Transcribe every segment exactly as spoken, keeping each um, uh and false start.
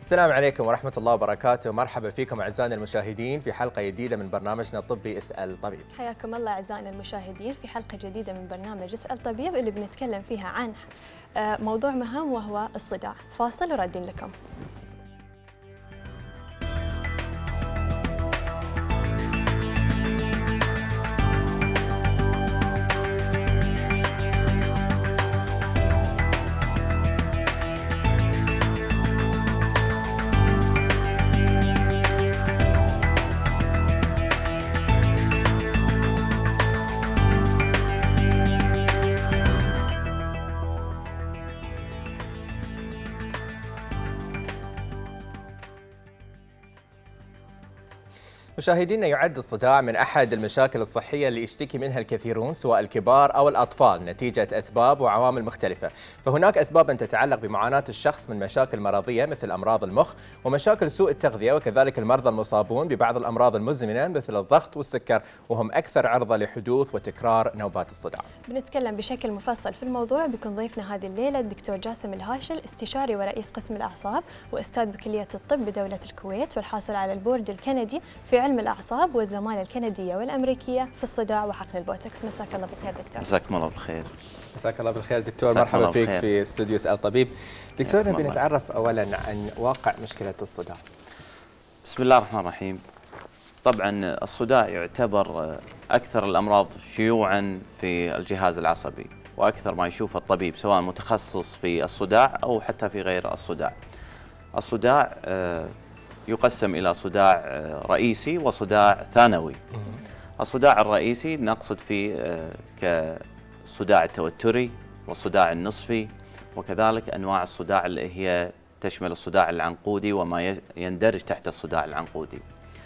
السلام عليكم ورحمة الله وبركاته، مرحبا فيكم أعزائنا المشاهدين في حلقة جديدة من برنامجنا الطبي اسأل طبيب. حياكم الله أعزائنا المشاهدين في حلقة جديدة من برنامج اسأل طبيب اللي بنتكلم فيها عن موضوع مهم وهو الصداع. فاصل ورادين لكم. مشاهدينا، يعد الصداع من أحد المشاكل الصحية اللي يشتكي منها الكثيرون سواء الكبار أو الأطفال نتيجة أسباب وعوامل مختلفة. فهناك أسباب تتعلق بمعاناة الشخص من مشاكل مرضية مثل أمراض المخ ومشاكل سوء التغذية، وكذلك المرضى المصابون ببعض الأمراض المزمنة مثل الضغط والسكر، وهم أكثر عرضة لحدوث وتكرار نوبات الصداع. بنتكلم بشكل مفصل في الموضوع. بيكون ضيفنا هذه الليلة الدكتور جاسم الهاشل، استشاري ورئيس قسم الأعصاب وأستاذ بكلية الطب بدولة الكويت، والحاصل على البورد الكندي في علم الأعصاب والزمالة الكندية والأمريكية في الصداع وحقن البوتوكس. مساك الله بالخير دكتور. مساكم الله بالخير. مساك الله بالخير دكتور، مرحبا فيك بالخير. في استوديو اسأل طبيب. دكتور، نبي نتعرف أولا عن واقع مشكلة الصداع. بسم الله الرحمن الرحيم. طبعا الصداع يعتبر أكثر الأمراض شيوعا في الجهاز العصبي، وأكثر ما يشوف الطبيب سواء متخصص في الصداع أو حتى في غير الصداع. الصداع يقسم إلى صداع رئيسي وصداع ثانوي. الصداع الرئيسي نقصد فيه كالصداع التوتري والصداع النصفي، وكذلك أنواع الصداع اللي هي تشمل الصداع العنقودي وما يندرج تحت الصداع العنقودي.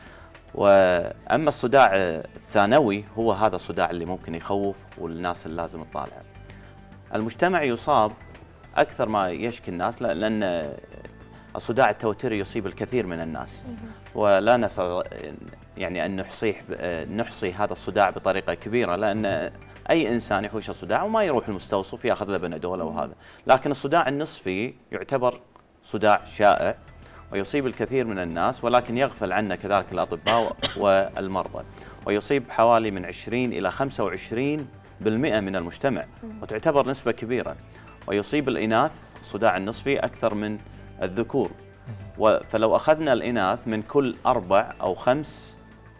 وأما الصداع الثانوي هو هذا الصداع اللي ممكن يخوف والناس اللي لازم تطالعه. المجتمع يصاب أكثر ما يشكي الناس لأن الصداع التوتري يصيب الكثير من الناس، ولا نستطيع يعني أن نحصيه نحصي هذا الصداع بطريقة كبيرة، لأن أي إنسان يحوش الصداع وما يروح المستوصف ياخذ له بنادول وهذا. لكن الصداع النصفي يعتبر صداع شائع ويصيب الكثير من الناس، ولكن يغفل عنه كذلك الأطباء والمرضى، ويصيب حوالي من عشرين إلى خمسة وعشرين بالمئة من المجتمع، وتعتبر نسبة كبيرة. ويصيب الإناث الصداع النصفي أكثر من الذكور. فلو أخذنا الإناث من كل أربع أو خمس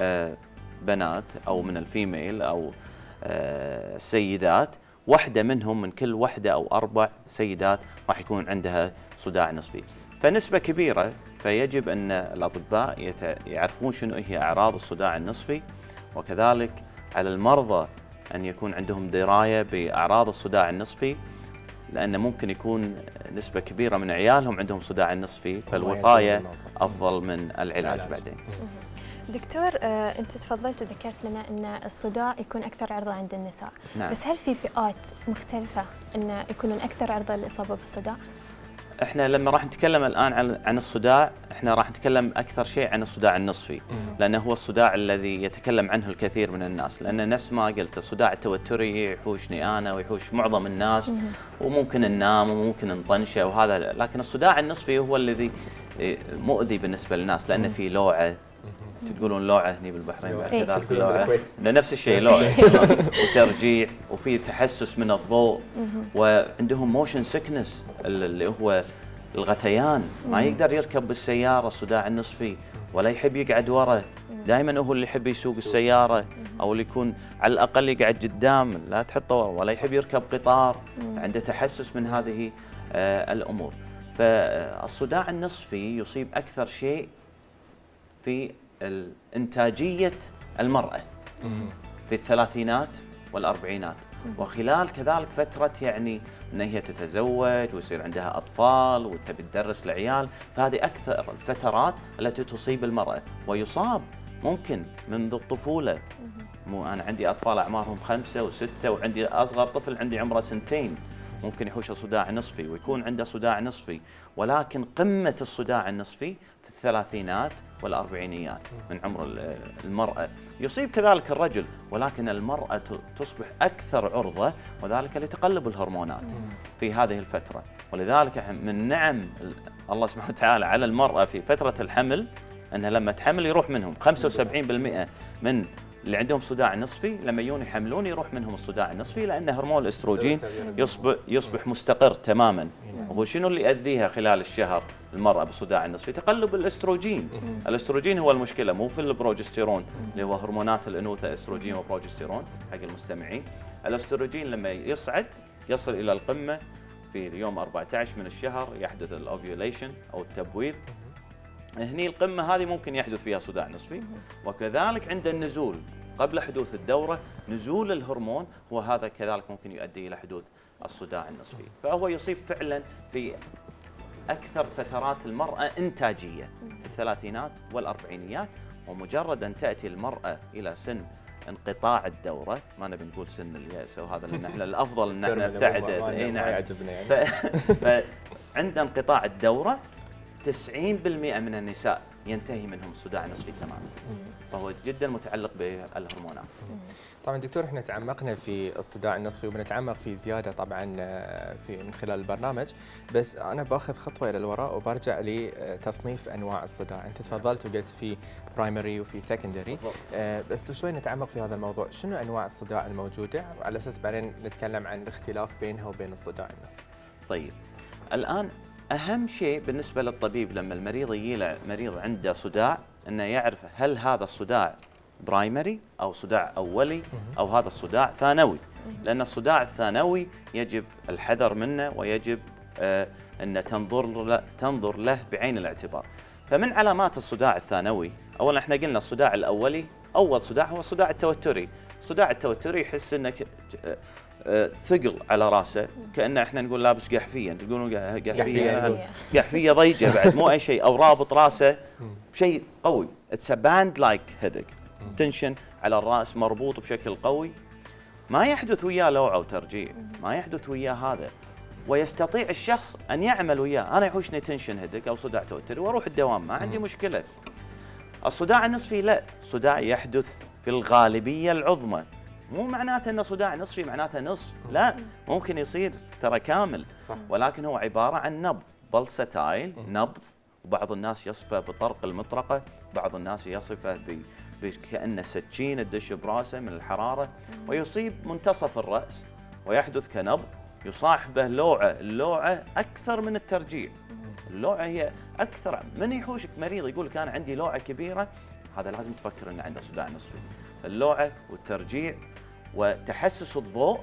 بنات أو من الفيميل أو سيدات، واحدة منهم من كل واحدة أو أربع سيدات راح يكون عندها صداع نصفي، فنسبة كبيرة. فيجب أن الأطباء يعرفون شنو هي أعراض الصداع النصفي، وكذلك على المرضى أن يكون عندهم دراية بأعراض الصداع النصفي، لأن ممكن يكون نسبة كبيرة من عيالهم عندهم صداع النصفي، فالوقاية أفضل من العلاج بعدين. دكتور، آه، أنت تفضلت وذكرت لنا أن الصداع يكون أكثر عرضة عند النساء. نعم. بس هل في فئات مختلفة أن يكونون أكثر عرضة للإصابة بالصداع؟ احنا لما راح نتكلم الآن عن عن الصداع، احنا راح نتكلم أكثر شيء عن الصداع النصفي، لأنه هو الصداع الذي يتكلم عنه الكثير من الناس، لأن نفس ما قلت الصداع التوتري يحوشني أنا ويحوش معظم الناس، وممكن ننام وممكن نطنشه وهذا، لكن الصداع النصفي هو الذي مؤذي بالنسبة للناس، لأنه في لوعة. تقولون لوعة هني بالبحرين بعد كذلك لوعة، نفس الشيء لوعة وترجيع، وفي تحسس من الضوء، وعندهم موشن سيكنس اللي هو الغثيان، ما يقدر يركب بالسيارة الصداع النصفي، ولا يحب يقعد ورا، دائما هو اللي يحب يسوق السيارة أو اللي يكون على الأقل يقعد قدام لا تحطه ورا، ولا يحب يركب قطار، عنده تحسس من هذه آه الأمور. فالصداع النصفي يصيب أكثر شيء في إنتاجية المرأة في الثلاثينات والأربعينات، وخلال كذلك فترة يعني أن هي تتزوج ويصير عندها أطفال وتبي تدرس العيال، فهذه أكثر الفترات التي تصيب المرأة، ويصاب ممكن منذ الطفولة. مو أنا عندي أطفال أعمارهم خمسة وستة، وعندي أصغر طفل عندي عمره سنتين ممكن يحوش صداع نصفي ويكون عنده صداع نصفي، ولكن قمة الصداع النصفي في الثلاثينات والأربعينيات من عمر المرأة. يصيب كذلك الرجل، ولكن المرأة تصبح أكثر عرضة، وذلك لتقلب الهرمونات في هذه الفترة. ولذلك من نعم الله سبحانه وتعالى على المرأة في فترة الحمل أنها لما تحمل يروح منهم خمسة وسبعين بالمئة من اللي عندهم صداع نصفي لما يجون يحملون يروح منهم الصداع النصفي، لأن هرمون الاستروجين يصبح يصبح مستقر تماما. وهو شنو اللي يؤذيها خلال الشهر المرأة بالصداع النصفي؟ تقلب الاستروجين. الاستروجين هو المشكلة، مو في البروجستيرون اللي هو هرمونات الأنوثة، استروجين وبروجستيرون حق المستمعين. الاستروجين لما يصعد يصل إلى القمة في اليوم أربعة عشر من الشهر، يحدث الأوفيوليشن أو التبويض. هني القمة هذه ممكن يحدث فيها صداع نصفي. وكذلك عند النزول قبل حدوث الدورة، نزول الهرمون هو هذا كذلك ممكن يؤدي إلى حدوث الصداع النصفي. فهو يصيب فعلا في أكثر فترات المرأة إنتاجية في الثلاثينات والأربعينيات. ومجرد أن تأتي المرأة إلى سن انقطاع الدورة، ما نبي نقول سن اليأس وهذا، لأن احنا الأفضل أن احنا نبتعد. اي نعم يعجبنا يعني. فعند انقطاع الدورة تسعين بالمئة من النساء ينتهي منهم الصداع النصفي تماما. فهو جدا متعلق بالهرمونات. طبعا دكتور احنا تعمقنا في الصداع النصفي وبنتعمق في زياده طبعا في من خلال البرنامج، بس انا باخذ خطوه الى الوراء وبرجع لتصنيف انواع الصداع. انت تفضلت وقلت في برايمري وفي سكندري، بس لو شوي نتعمق في هذا الموضوع، شنو انواع الصداع الموجوده وعلى اساس بعدين نتكلم عن الاختلاف بينها وبين الصداع النصفي. طيب الان اهم شيء بالنسبه للطبيب لما المريض يجي له مريض عنده صداع انه يعرف هل هذا الصداع برايمري او صداع اولي او هذا الصداع ثانوي. لان الصداع الثانوي يجب الحذر منه ويجب آه ان تنظر له تنظر له بعين الاعتبار. فمن علامات الصداع الثانوي، اولا احنا قلنا الصداع الاولي اول صداع هو الصداع التوتري. الصداع التوتري يحس انك آه ثقل على راسه، كأنه احنا نقول لابس قحفيه، انتم تقولون قحفيه قحفيه ضيجه بعد مو اي شيء، او رابط راسه شيء قوي. اتس ا باند لايك هيدك، تنشن على الراس مربوط بشكل قوي، ما يحدث وياه لوعه وترجيع، ما يحدث وياه هذا، ويستطيع الشخص ان يعمل وياه. انا يحوشني تنشن هيدك او صداع توتري واروح الدوام ما عندي مشكله. الصداع النصفي لا، صداع يحدث في الغالبيه العظمى، مو معناته انه صداع نصفي معناته نصف، لا، ممكن يصير ترى كامل، ولكن هو عباره عن نبض بلستايل، نبض. وبعض الناس يصفه بطرق المطرقه، بعض الناس يصفه ب كأنه سكين تدش براسه من الحراره، ويصيب منتصف الراس ويحدث كنبض، يصاحبه لوعه، اللوعه اكثر من الترجيع. اللوعه هي اكثر. من يحوشك مريض يقول لك انا عندي لوعه كبيره، هذا لازم تفكر انه عنده صداع نصفي. اللوعه والترجيع وتحسس الضوء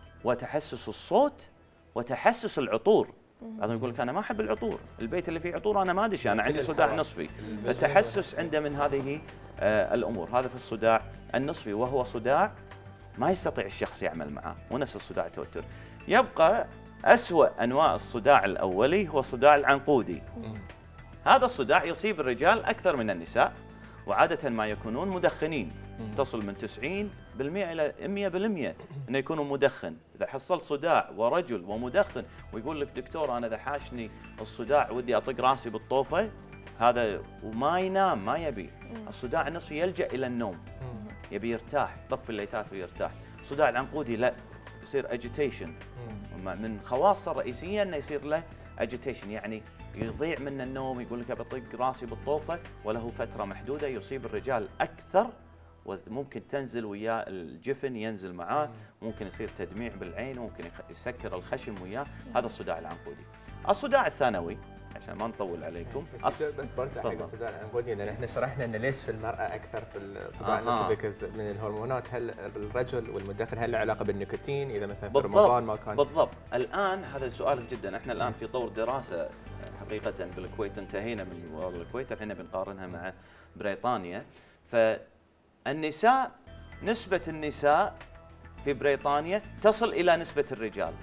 وتحسس الصوت وتحسس العطور. بعضهم يقول لك انا ما احب العطور، البيت اللي فيه عطور انا ما ادري، انا عندي صداع نصفي. فالتحسس عنده من هذه آه الامور. هذا في الصداع النصفي، وهو صداع ما يستطيع الشخص يعمل معه، مو نفس الصداع التوتري. يبقى أسوأ انواع الصداع الاولي هو الصداع العنقودي. هذا الصداع يصيب الرجال اكثر من النساء، وعاده ما يكونون مدخنين، تصل من تسعين بالمئة الى مئة بالمئة انه يكونوا مدخن. اذا حصلت صداع ورجل ومدخن ويقول لك دكتور انا اذا حاشني الصداع ودي اطق راسي بالطوفه، هذا وما ينام ما يبي. الصداع النصفي يلجا الى النوم، يبي يرتاح، يطفي الليتات ويرتاح. الصداع العنقودي لا، يصير اجيتيشن. من خواصه الرئيسيه انه يصير له اجيتيشن، يعني يضيع من النوم، يقول لك بطق راسي بالطوفه، وله فتره محدوده. يصيب الرجال اكثر، وممكن تنزل وياه الجفن ينزل معاه، ممكن يصير تدميع بالعين، ممكن يسكر الخشم وياه. هذا الصداع العنقودي. الصداع الثانوي عشان ما نطول عليكم، بس بس برجع حق الصداع العنقودي، لان احنا شرحنا انه ليش في المراه اكثر في الصداع النصفي من الهرمونات. هل الرجل والمدخن هل له علاقه بالنيكوتين؟ اذا مثلا في رمضان ما كان بالضبط. الان هذا سؤالك جدا، احنا الان في طور دراسه حقيقه بالكويت، انتهينا من الكويت الحين بنقارنها مع بريطانيا. فالنساء نسبه النساء في بريطانيا تصل الى نسبه الرجال،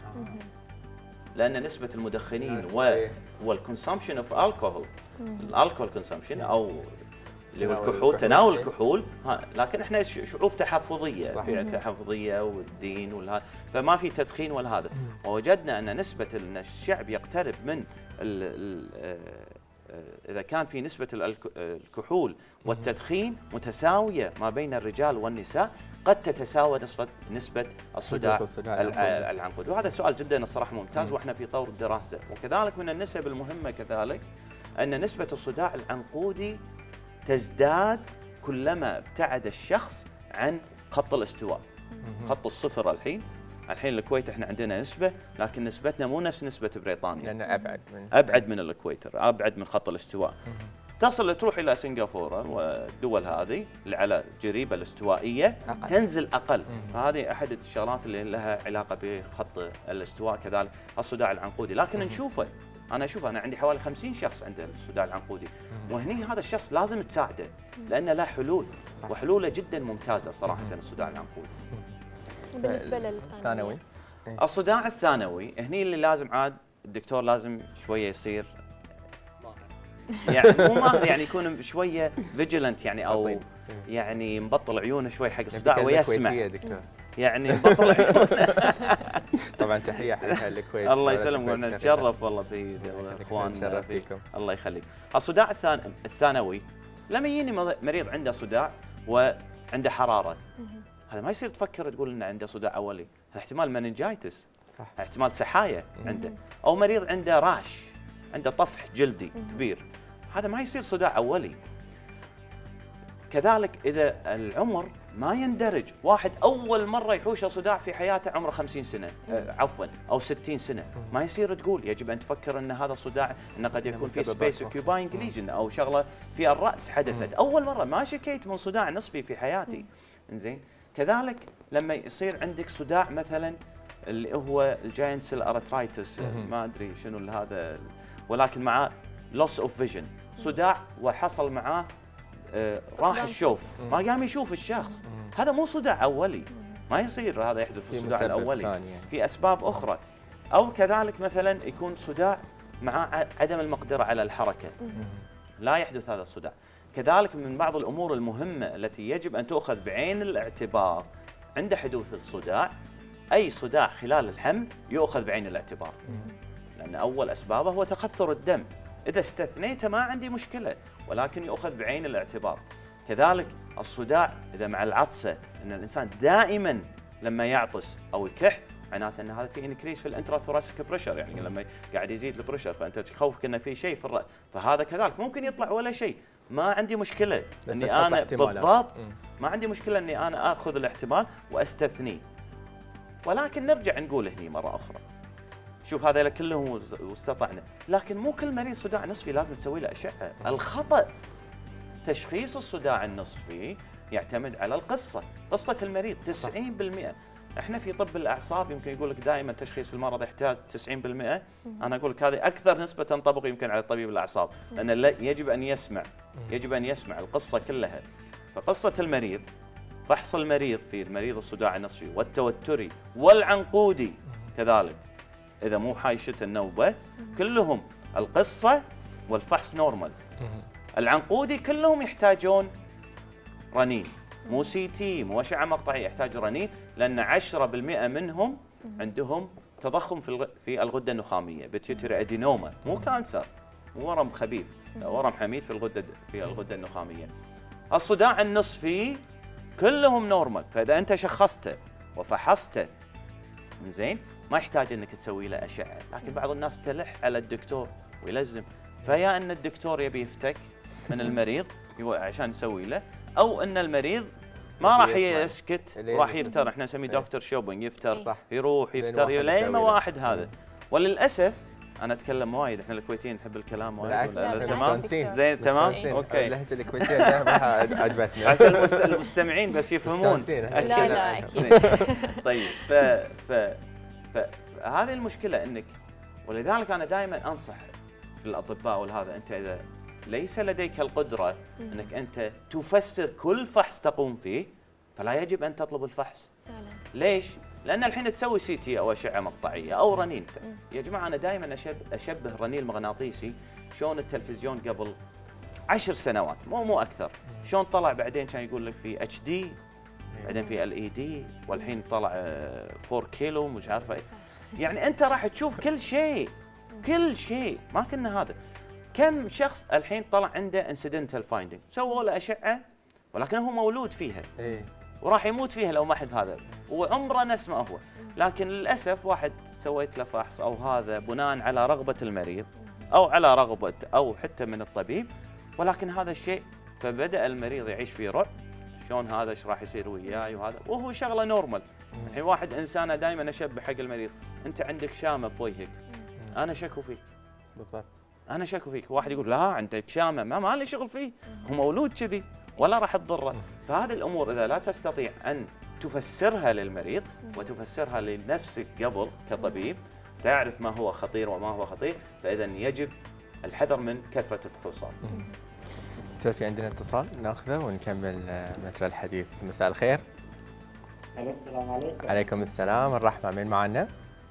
لان نسبه المدخنين والكونسومشن اوف الكحول، الالكحول كونسومشن او اللي هو الكحول، تناول الكحول، لكن احنا شعوب تحفظيه، في تحفظيه والدين والها، فما في تدخين ولا هذا. ووجدنا ان نسبه ان الشعب يقترب من اذا كان في نسبه الكحول والتدخين متساويه ما بين الرجال والنساء، قد تتساوى نسبه نسبه الصداع العنقودي. وهذا سؤال جدا الصراحه ممتاز، واحنا في طور دراسته. وكذلك من النسب المهمه كذلك ان نسبه الصداع العنقودي تزداد كلما ابتعد الشخص عن خط الاستواء. خط الصفر الحين الحين الكويت احنا عندنا نسبه، لكن نسبتنا مو نفس نسبه بريطانيا، لانه ابعد من ابعد من الاكويتر، ابعد من خط الاستواء. تصل تروح الى سنغافوره والدول هذه اللي على جريبه الاستوائيه أقل. تنزل اقل. فهذه احد الشغلات اللي لها علاقه بخط الاستواء، كذلك الصداع العنقودي. لكن نشوفه، انا اشوف انا عندي حوالي خمسين شخص عنده الصداع العنقودي، وهني هذا الشخص لازم تساعده لانه له حلول، وحلوله جدا ممتازه صراحه الصداع العنقودي. بالنسبه للثانوي، الصداع الثانوي هني اللي لازم عاد الدكتور لازم شويه يصير يعني مو ماهر، يعني يكون شويه فيجيلنت يعني، او يعني مبطل عيونه شوي حق الصداع ويسمع دكتور. يعني مبطل عيونه. طبعا تحيه حق الكويت. الله يسلمك، نتشرف والله في اخواننا فيكم. الله يخليك. الصداع الثانوي لما يجيني مريض عنده صداع وعنده حراره، هذا ما يصير تفكر تقول انه عنده صداع اولي، هذا احتمال مننجايتس، صح، احتمال سحايه عنده، او مريض عنده راش، عنده طفح جلدي كبير، هذا ما يصير صداع اولي. كذلك اذا العمر ما يندرج، واحد اول مره يحوشه صداع في حياته عمره خمسين سنه، عفوا او ستين سنه، ما يصير تقول، يجب ان تفكر ان هذا صداع انه قد يكون في سبيس اوكيوباينج ليجن او شغله في الراس حدثت، اول مره ما شكيت من صداع نصفي في حياتي. انزين، كذلك لما يصير عندك صداع مثلا اللي هو الجاينت سيل ارثرايتس، ما ادري شنو هذا، ولكن مع لوس اوف فيجن، صداع وحصل معاه آه راح الشوف، ما قام يشوف الشخص، هذا مو صداع اولي، ما يصير هذا يحدث في الصداع الاولي، يعني. في اسباب اخرى. او كذلك مثلا يكون صداع مع عدم المقدره على الحركه، لا يحدث هذا الصداع. كذلك من بعض الامور المهمه التي يجب ان تؤخذ بعين الاعتبار عند حدوث الصداع، اي صداع خلال الحمل يؤخذ بعين الاعتبار، لان اول اسبابه هو تخثر الدم، اذا استثنيته ما عندي مشكله، ولكن يؤخذ بعين الاعتبار. كذلك الصداع اذا مع العطسه، ان الانسان دائما لما يعطس او يكح معناته ان هذا في انكريس في الانتراثوراسيك بريشر، يعني لما قاعد يزيد البريشر فانت تخوفك انه في شيء في الراس، فهذا كذلك ممكن يطلع ولا شيء، ما عندي مشكله اني انا بالضبط، ما عندي مشكله اني انا اخذ الاحتمال واستثنيه. ولكن نرجع نقول هني مره اخرى، شوف هذا كلهم واستطعنا، لكن مو كل مريض صداع نصفي لازم تسوي له اشعه. الخطا تشخيص الصداع النصفي يعتمد على القصه، قصه المريض تسعين بالمئة. احنا في طب الاعصاب يمكن يقول لك دائما تشخيص المرض يحتاج تسعين بالمئة، انا اقول لك هذه اكثر نسبه تنطبق يمكن على طبيب الاعصاب، لان يجب ان يسمع، يجب ان يسمع القصه كلها. فقصه المريض، فحص المريض في المريض الصداع النصفي والتوتري والعنقودي كذلك اذا مو حايشته النوبه، كلهم القصه والفحص نورمال. العنقودي كلهم يحتاجون رنين، مو سي تي، مو اشعه مقطعيه، يحتاج رنين، لان عشرة بالمئة منهم عندهم تضخم في في الغده النخاميه، بيتيوتري ادينوما، مو كانسر، مو ورم خبيث، ورم حميد في الغده في الغده النخاميه. الصداع النصفي كلهم نورمال، فاذا انت شخصته وفحصته زين ما يحتاج انك تسوي له اشعه، لكن بعض الناس تلح على الدكتور ويلزم، فيا ان الدكتور يبي يفتك من المريض عشان يسوي له، او ان المريض ما راح يسكت، راح يفتر، احنا نسميه دكتور شوبينج، يفتر صح. يروح يفتر لين ما واحد هذا. وللاسف انا اتكلم وايد، احنا الكويتيين نحب الكلام وايد. تمام زين تمام اوكي. اللهجه الكويتيه دائما عجبتني، عشان المستمعين بس يفهمون. لا لا اكيد. طيب ف ف فهذه المشكله انك، ولذلك انا دائما انصح في الاطباء والهذا، انت اذا ليس لديك القدره انك انت تفسر كل فحص تقوم فيه، فلا يجب ان تطلب الفحص. فعلا. ليش؟ لان الحين تسوي سي تي او اشعه مقطعيه او رنين. يا جماعه انا دائما اشبه اشبه الرنين المغناطيسي شلون التلفزيون قبل عشر سنوات، مو مو اكثر، شلون طلع بعدين كان يقول لك في اتش دي، بعدين في ال اي دي، والحين طلع أربعة كيلو مش عارفه ايه. يعني انت راح تشوف كل شيء، كل شيء، ما كنا هذا. كم شخص الحين طلع عنده انسيدنتال فايندينج، سووا له اشعه ولكن هو مولود فيها اي وراح يموت فيها لو ما حد هذا، وعمره نفس ما هو، لكن للاسف واحد سويت له فحص او هذا بناء على رغبه المريض او على رغبه او حتى من الطبيب، ولكن هذا الشيء فبدا المريض يعيش في رعب، شلون هذا ايش راح يصير وياي وهذا، وهو شغله نورمال. الحين واحد انسانه دائما اشبه حق المريض، انت عندك شامه في وجهك، انا شكو فيك. بالضبط. انا شكو فيك، واحد يقول لا عندك شامه، ما ما لي شغل فيه، هو مولود كذي ولا راح تضره. فهذه الامور اذا لا تستطيع ان تفسرها للمريض وتفسرها لنفسك قبل كطبيب، تعرف ما هو خطير وما هو خطير، فاذا يجب الحذر من كثره الفحوصات. دكتور في عندنا اتصال ناخذه ونكمل مجرى الحديث. مساء الخير. السلام عليكم. عليكم السلام والرحمه. من معنا؟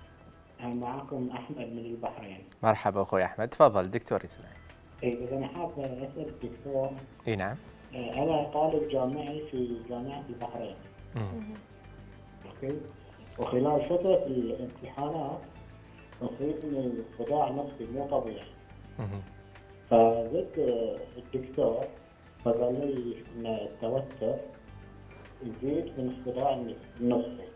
معكم احمد من البحرين. مرحبا اخوي احمد، تفضل دكتور يسمعك. اي اذا انا حاب اسال الدكتور. اي نعم. انا طالب جامعي في جامعه البحرين. امم اوكي. وخلال فتره الامتحانات اصيبني صداع نفسي مو طبيعي. امم فزدت الدكتور فقال لي ان التوتر يزيد من الصداع النفسي.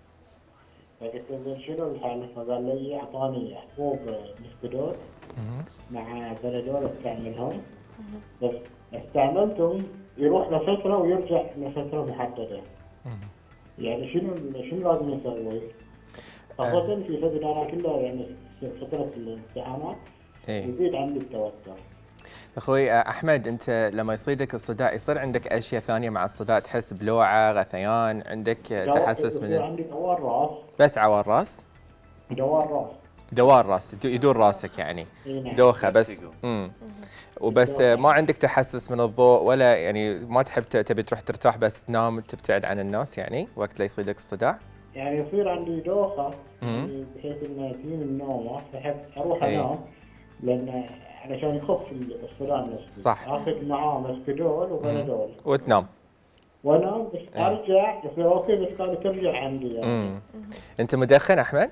فقلت له شنو الحالة؟ فقال لي اعطاني حبوب مسكدول مع بنادول استعملهم، بس استعملتهم يروح لفترة ويرجع لفترة محددة. يعني شنو شنو لازم نسوي؟ خاصة في فترة انا كلها يعني فترة الامتحانات يزيد عندي التوتر. اخوي احمد، انت لما يصيدك الصداع يصير عندك اشياء ثانيه مع الصداع؟ تحس بلوعه، غثيان، عندك تحسس من عندي دوار راس. بس عوار راس؟ دوار راس. دوار راس يدور راسك يعني. دوخه بس. امم وبس ما عندك تحسس من الضوء ولا يعني ما تحب تبي تروح ترتاح بس تنام تبتعد عن الناس يعني وقت لا يصيدك الصداع؟ يعني يصير عندي دوخه يعني بحيث انه تجيني النوم، احب اروح انام لان علشان يخف الصداع النفسي. صح. اخذ معاه مسكدول وبنادول وتنام. وانام بس ارجع يصير اوكي بس كانت ترجع عندي يعني. امم انت مدخن احمد؟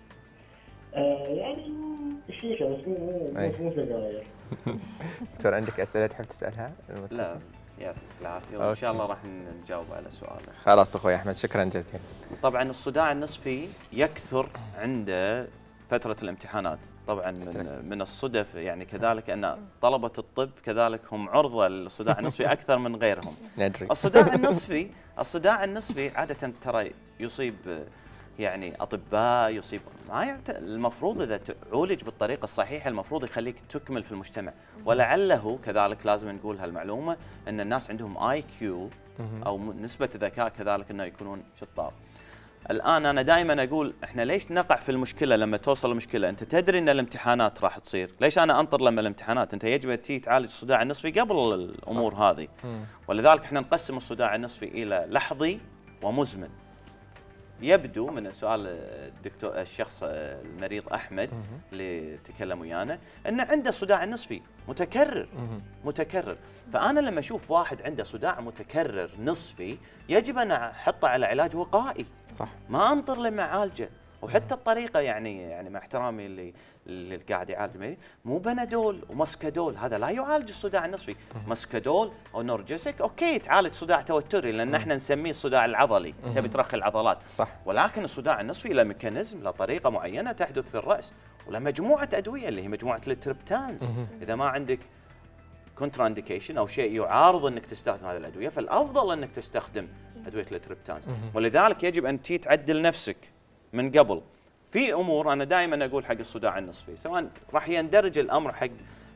آه يعني شيشه بس مو مو مو سجاير. دكتور عندك اسئله تحب تسالها؟ لا يعطيك العافيه وان شاء الله راح نجاوب على سؤالك. خلاص اخوي احمد، شكرا جزيلا. طبعا الصداع النصفي يكثر عند فتره الامتحانات، طبعا من من الصدف يعني كذلك ان طلبه الطب كذلك هم عرضه للصداع النصفي اكثر من غيرهم. ندري. الصداع النصفي الصداع النصفي عاده ترى يصيب يعني اطباء، يصيب ما يعت... المفروض اذا تعولج بالطريقه الصحيحه المفروض يخليك تكمل في المجتمع، ولعله كذلك لازم نقول هالمعلومه ان الناس عندهم اي كيو او نسبه ذكاء كذلك انه يكونون شطار. الان انا دائما اقول احنا ليش نقع في المشكله لما توصل المشكله؟ انت تدري ان الامتحانات راح تصير، ليش انا انطر لما الامتحانات؟ انت يجب ان تيجي تعالج الصداع النصفي قبل الامور صح. هذه. ولذلك احنا نقسم الصداع النصفي الى لحظي ومزمن. يبدو من سؤال الدكتور الشخص المريض احمد اللي تكلم ويانا ان عنده صداع نصفي متكرر متكرر، فانا لما اشوف واحد عنده صداع متكرر نصفي يجب ان احطه على علاج وقائي. صح. ما انطر لما اعالجه، وحتى الطريقه يعني يعني مع احترامي اللي اللي قاعد يعالج المريض مو بنادول ومسكدول، هذا لا يعالج الصداع النصفي. مسكدول او نورجيسك اوكي تعالج صداع توتري لان احنا نسميه الصداع العضلي، تبي ترخي العضلات. صح. ولكن الصداع النصفي له ميكانيزم، له طريقه معينه تحدث في الراس، وله مجموعه ادويه اللي هي مجموعه التريبتانز. اذا ما عندك كونترا انديكيشن او شيء يعارض انك تستخدم هذه الادويه فالافضل انك تستخدم ادويه التريبتانز. ولذلك يجب ان تي تعدل نفسك من قبل. في امور انا دائما اقول حق الصداع النصفي سواء راح يندرج الامر حق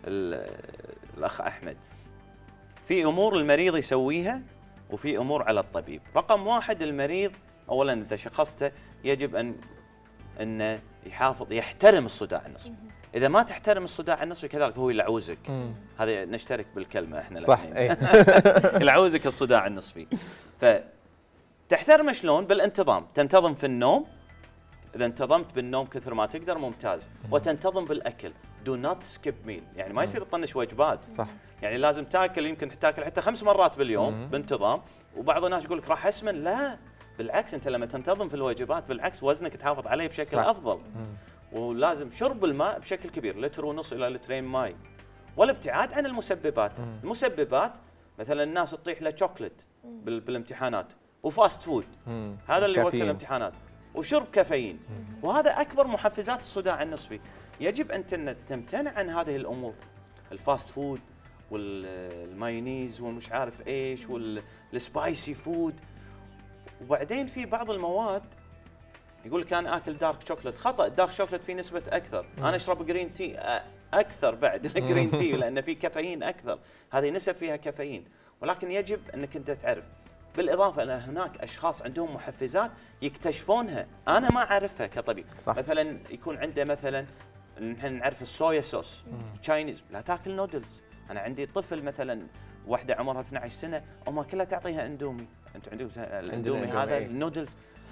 الاخ احمد، في امور المريض يسويها وفي امور على الطبيب. رقم واحد المريض اولا اذا شخصته يجب ان انه يحافظ يحترم الصداع النصفي. اذا ما تحترم الصداع النصفي كذلك هو يلعوزك. هذا نشترك بالكلمه احنا صح. اي يلعوزك الصداع النصفي. فتحترمه شلون؟ بالانتظام، تنتظم في النوم. إذا انتظمت بالنوم كثر ما تقدر ممتاز، وتنتظم بالأكل. دو نوت سكيب ميل، يعني ما يصير تطنش وجبات. صح. يعني لازم تاكل، يمكن تاكل حتى خمس مرات باليوم بانتظام. وبعض الناس يقول لك راح اسمن، لا بالعكس انت لما تنتظم في الوجبات بالعكس وزنك تحافظ عليه بشكل صح. افضل. ولازم شرب الماء بشكل كبير، لتر ونص الى لترين ماء. والابتعاد عن المسببات. المسببات مثلا الناس تطيح له شوكليت بالامتحانات وفاست فود، هذا اللي وقت الامتحانات، وشرب كافيين، وهذا اكبر محفزات الصداع النصفي. يجب ان تمتنع عن هذه الامور، الفاست فود والمايونيز والمش عارف ايش والسبايسي فود. وبعدين في بعض المواد يقول لك انا اكل دارك شوكليت، خطا، الدارك شوكليت فيه نسبه اكثر، انا اشرب جرين تي اكثر بعد الجرين تي لان فيه كافيين اكثر، هذه نسب فيها كافيين. ولكن يجب انك انت تعرف، بالاضافه ان هناك اشخاص عندهم محفزات يكتشفونها انا ما اعرفها كطبيب. صح. مثلا يكون عنده مثلا نحن نعرف الصويا صوص تشاينيز، لا تاكل نودلز. انا عندي طفل مثلا واحده عمرها اثني عشر سنه امها كلها تعطيها اندومي، انتم عندكم الاندومي هذا النودلز،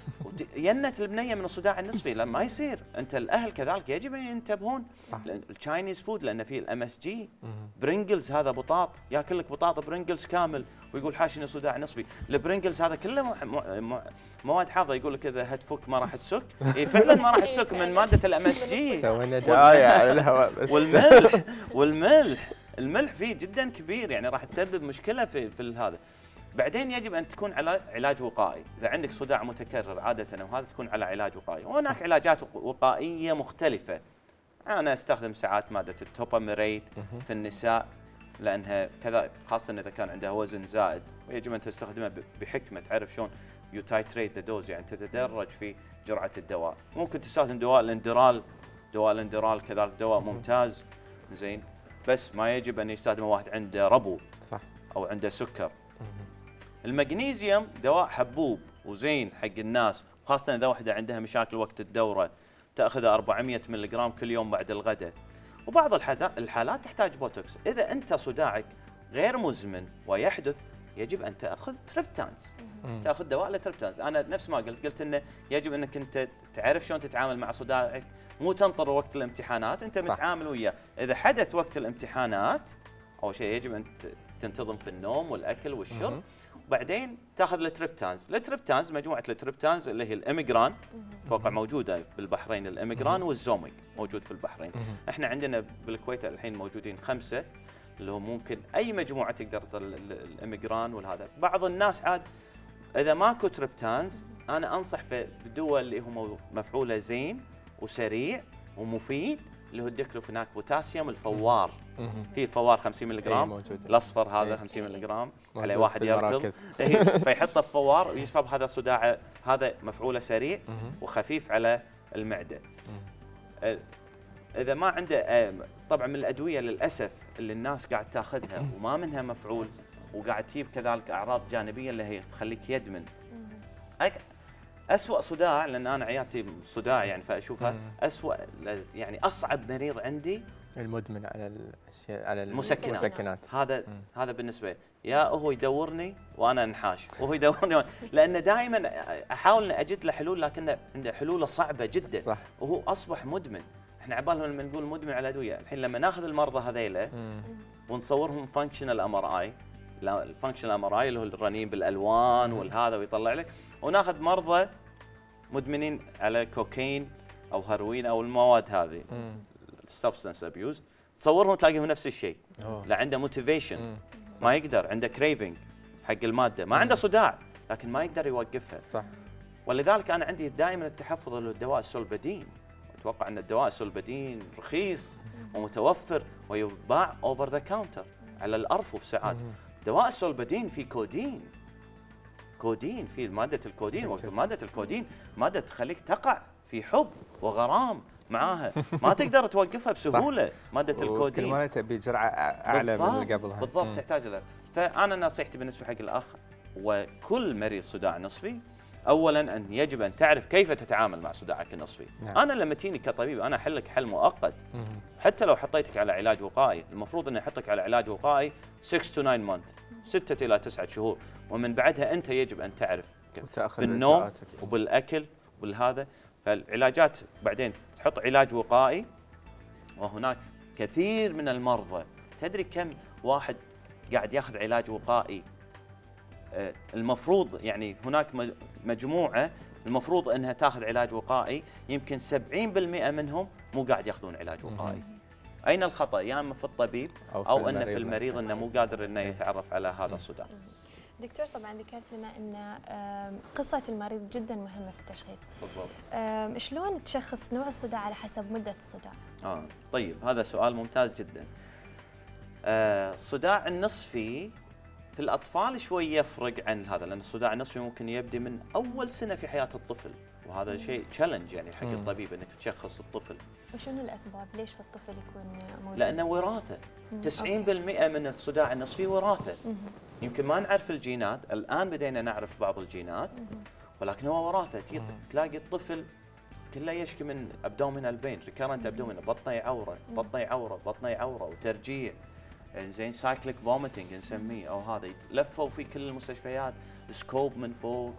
ينت البنيه من الصداع النصفي. لما ما يصير، انت الاهل كذلك يجب ان ينتبهون. التشاينيز فود لان فيه الام اس جي، برينجلز هذا بطاط، ياكل لك بطاطا برينجلز كامل ويقول حاشني صداع نصفي. البرينجلز هذا كله مواد حافظه، يقول لك اذا هتفك ما راح تسك، اي فعلا ما راح تسك من ماده الام اس جي. سوينا دعايه على الهواء. والملح والملح الملح فيه جدا كبير، يعني راح تسبب مشكله في في هذا. بعدين يجب ان تكون على علاج وقائي، اذا عندك صداع متكرر عاده وهذا تكون على علاج وقائي، وهناك علاجات وقائيه مختلفه. انا استخدم ساعات ماده التوباميريت في النساء لانها كذا، خاصه اذا كان عندها وزن زائد، ويجب ان تستخدمها بحكمه، تعرف شلون يو تايتريت ذا دوز، يعني تتدرج في جرعه الدواء. ممكن تستخدم دواء الاندرال، دواء الاندرال كذلك دواء ممتاز زين، بس ما يجب ان يستخدمه واحد عنده ربو صح او عنده سكر. المغنيسيوم دواء حبوب وزين حق الناس، خاصه اذا واحده عندها مشاكل وقت الدوره، تاخذ أربعمئة ملغ كل يوم بعد الغداء. وبعض الحالات تحتاج بوتوكس. اذا انت صداعك غير مزمن ويحدث، يجب ان تاخذ تريبتانز، تاخذ دواء لتريبتانز. انا نفس ما قلت قلت انه يجب انك انت تعرف شلون تتعامل مع صداعك، مو تنطر وقت الامتحانات، انت صح. متعامل وياه. اذا حدث وقت الامتحانات، اول شيء يجب ان تنتظم في النوم والاكل والشرب، وبعدين تاخذ التريبتانز. التريبتانز مجموعه التريبتانز اللي هي الاميجران، اتوقع موجوده بالبحرين، الاميجران والزوميك موجود في البحرين. احنا عندنا بالكويت الحين موجودين خمسه، اللي هو ممكن اي مجموعه تقدر الاميجران والهذا. بعض الناس عاد اذا ماكو تريبتانز، انا انصح في الدواء اللي هو مفعوله زين وسريع ومفيد، اللي هو الديكلوفيناك بوتاسيوم الفوار. في الفوار خمسين ملغ، الاصفر هذا خمسين ملغ على واحد يركض، فيحطه في فوار ويشرب. هذا صداع، هذا مفعوله سريع وخفيف على المعده. اذا ما عنده، طبعا من الادويه للاسف اللي الناس قاعد تاخذها وما منها مفعول، وقاعد تجيب كذلك اعراض جانبيه اللي هي تخليك يدمن. أسوأ صداع، لان انا عيادتي صداع يعني فاشوفها اسوأ، يعني اصعب مريض عندي المدمن على الاشياء، على المسكنات. المسكنات. هذا مم. هذا بالنسبه لي. يا هو يدورني وانا انحاش، وهو يدورني لان دائما احاول ان اجد له حلول، لكن عنده حلوله صعبه جدا صح. وهو اصبح مدمن. احنا عبالهم لما نقول مدمن على ادويه، الحين لما ناخذ المرضى هذيله ونصورهم فانكشنال ام ار اي، الفانكشنال ام ار اي اللي هو الرنين بالالوان والهذا، ويطلع لك، وناخذ مرضى مدمنين على كوكايين او هيروين او المواد هذه سبستنس ابيوز، تصورهم تلاقيهم نفس الشيء. لا عنده موتيفيشن، ما يقدر، عنده كريفنج حق الماده، ما عنده صداع لكن ما يقدر يوقفها صح. ولذلك انا عندي دائما التحفظ للدواء السولبدين. اتوقع ان الدواء السولبدين رخيص ومتوفر ويباع اوفر ذا كاونتر على الارفف ساعات. دواء السولبدين فيه كودين، كودين فيه ماده الكودين، وماده الكودين ماده تخليك تقع في حب وغرام معاها، ما تقدر توقفها بسهوله. ماده الكودين كل ما تبي جرعه اعلى من اللي قبلها بالضبط تحتاج لها. فانا نصيحتي بالنسبه حق الاخ وكل مريض صداع نصفي، اولا ان يجب ان تعرف كيف تتعامل مع صداعك النصفي. نعم. انا لما تجيني كطبيب انا احل لك حل مؤقت، حتى لو حطيتك على علاج وقائي، المفروض اني احطك على علاج وقائي ستة to تسعة مانث، ستة الى تسعة شهور، ومن بعدها انت يجب ان تعرف بالنوم وبالاكل وبالهذا. فالعلاجات بعدين تحط علاج وقائي، وهناك كثير من المرضى، تدري كم واحد قاعد ياخذ علاج وقائي؟ المفروض يعني هناك مجموعه المفروض انها تاخذ علاج وقائي، يمكن سبعين بالمئة منهم مو قاعد ياخذون علاج وقائي. اين الخطا؟ يا اما في الطبيب او, أو انه في المريض انه مو قادر انه يتعرف على هذا الصداع. دكتور طبعا ذكرت لنا ان قصه المريض جدا مهمه في التشخيص. بالضبط. شلون تشخص نوع الصداع على حسب مده الصداع؟ اه طيب هذا سؤال ممتاز جدا. آه الصداع النصفي في الاطفال شوي يفرق عن هذا، لان الصداع النصفي ممكن يبدي من اول سنه في حياه الطفل، وهذا شيء تشالنج يعني حق الطبيب انك تشخص الطفل. وشنو الاسباب؟ ليش في الطفل يكون موجود؟ لانه وراثه. تسعين بالمئة من الصداع النصفي وراثه. يمكن ما نعرف الجينات، الان بدينا نعرف بعض الجينات، ولكن هو وراثه. تلاقي الطفل كله يشكي من ابدومينال بين، ريكارنت ابدومينال، بطنه يعوره، بطنه يعوره، بطنه يعوره وترجيع. زين سايكليك فوميتنج نسميه، او هذا لفوا في كل المستشفيات سكوب من فوق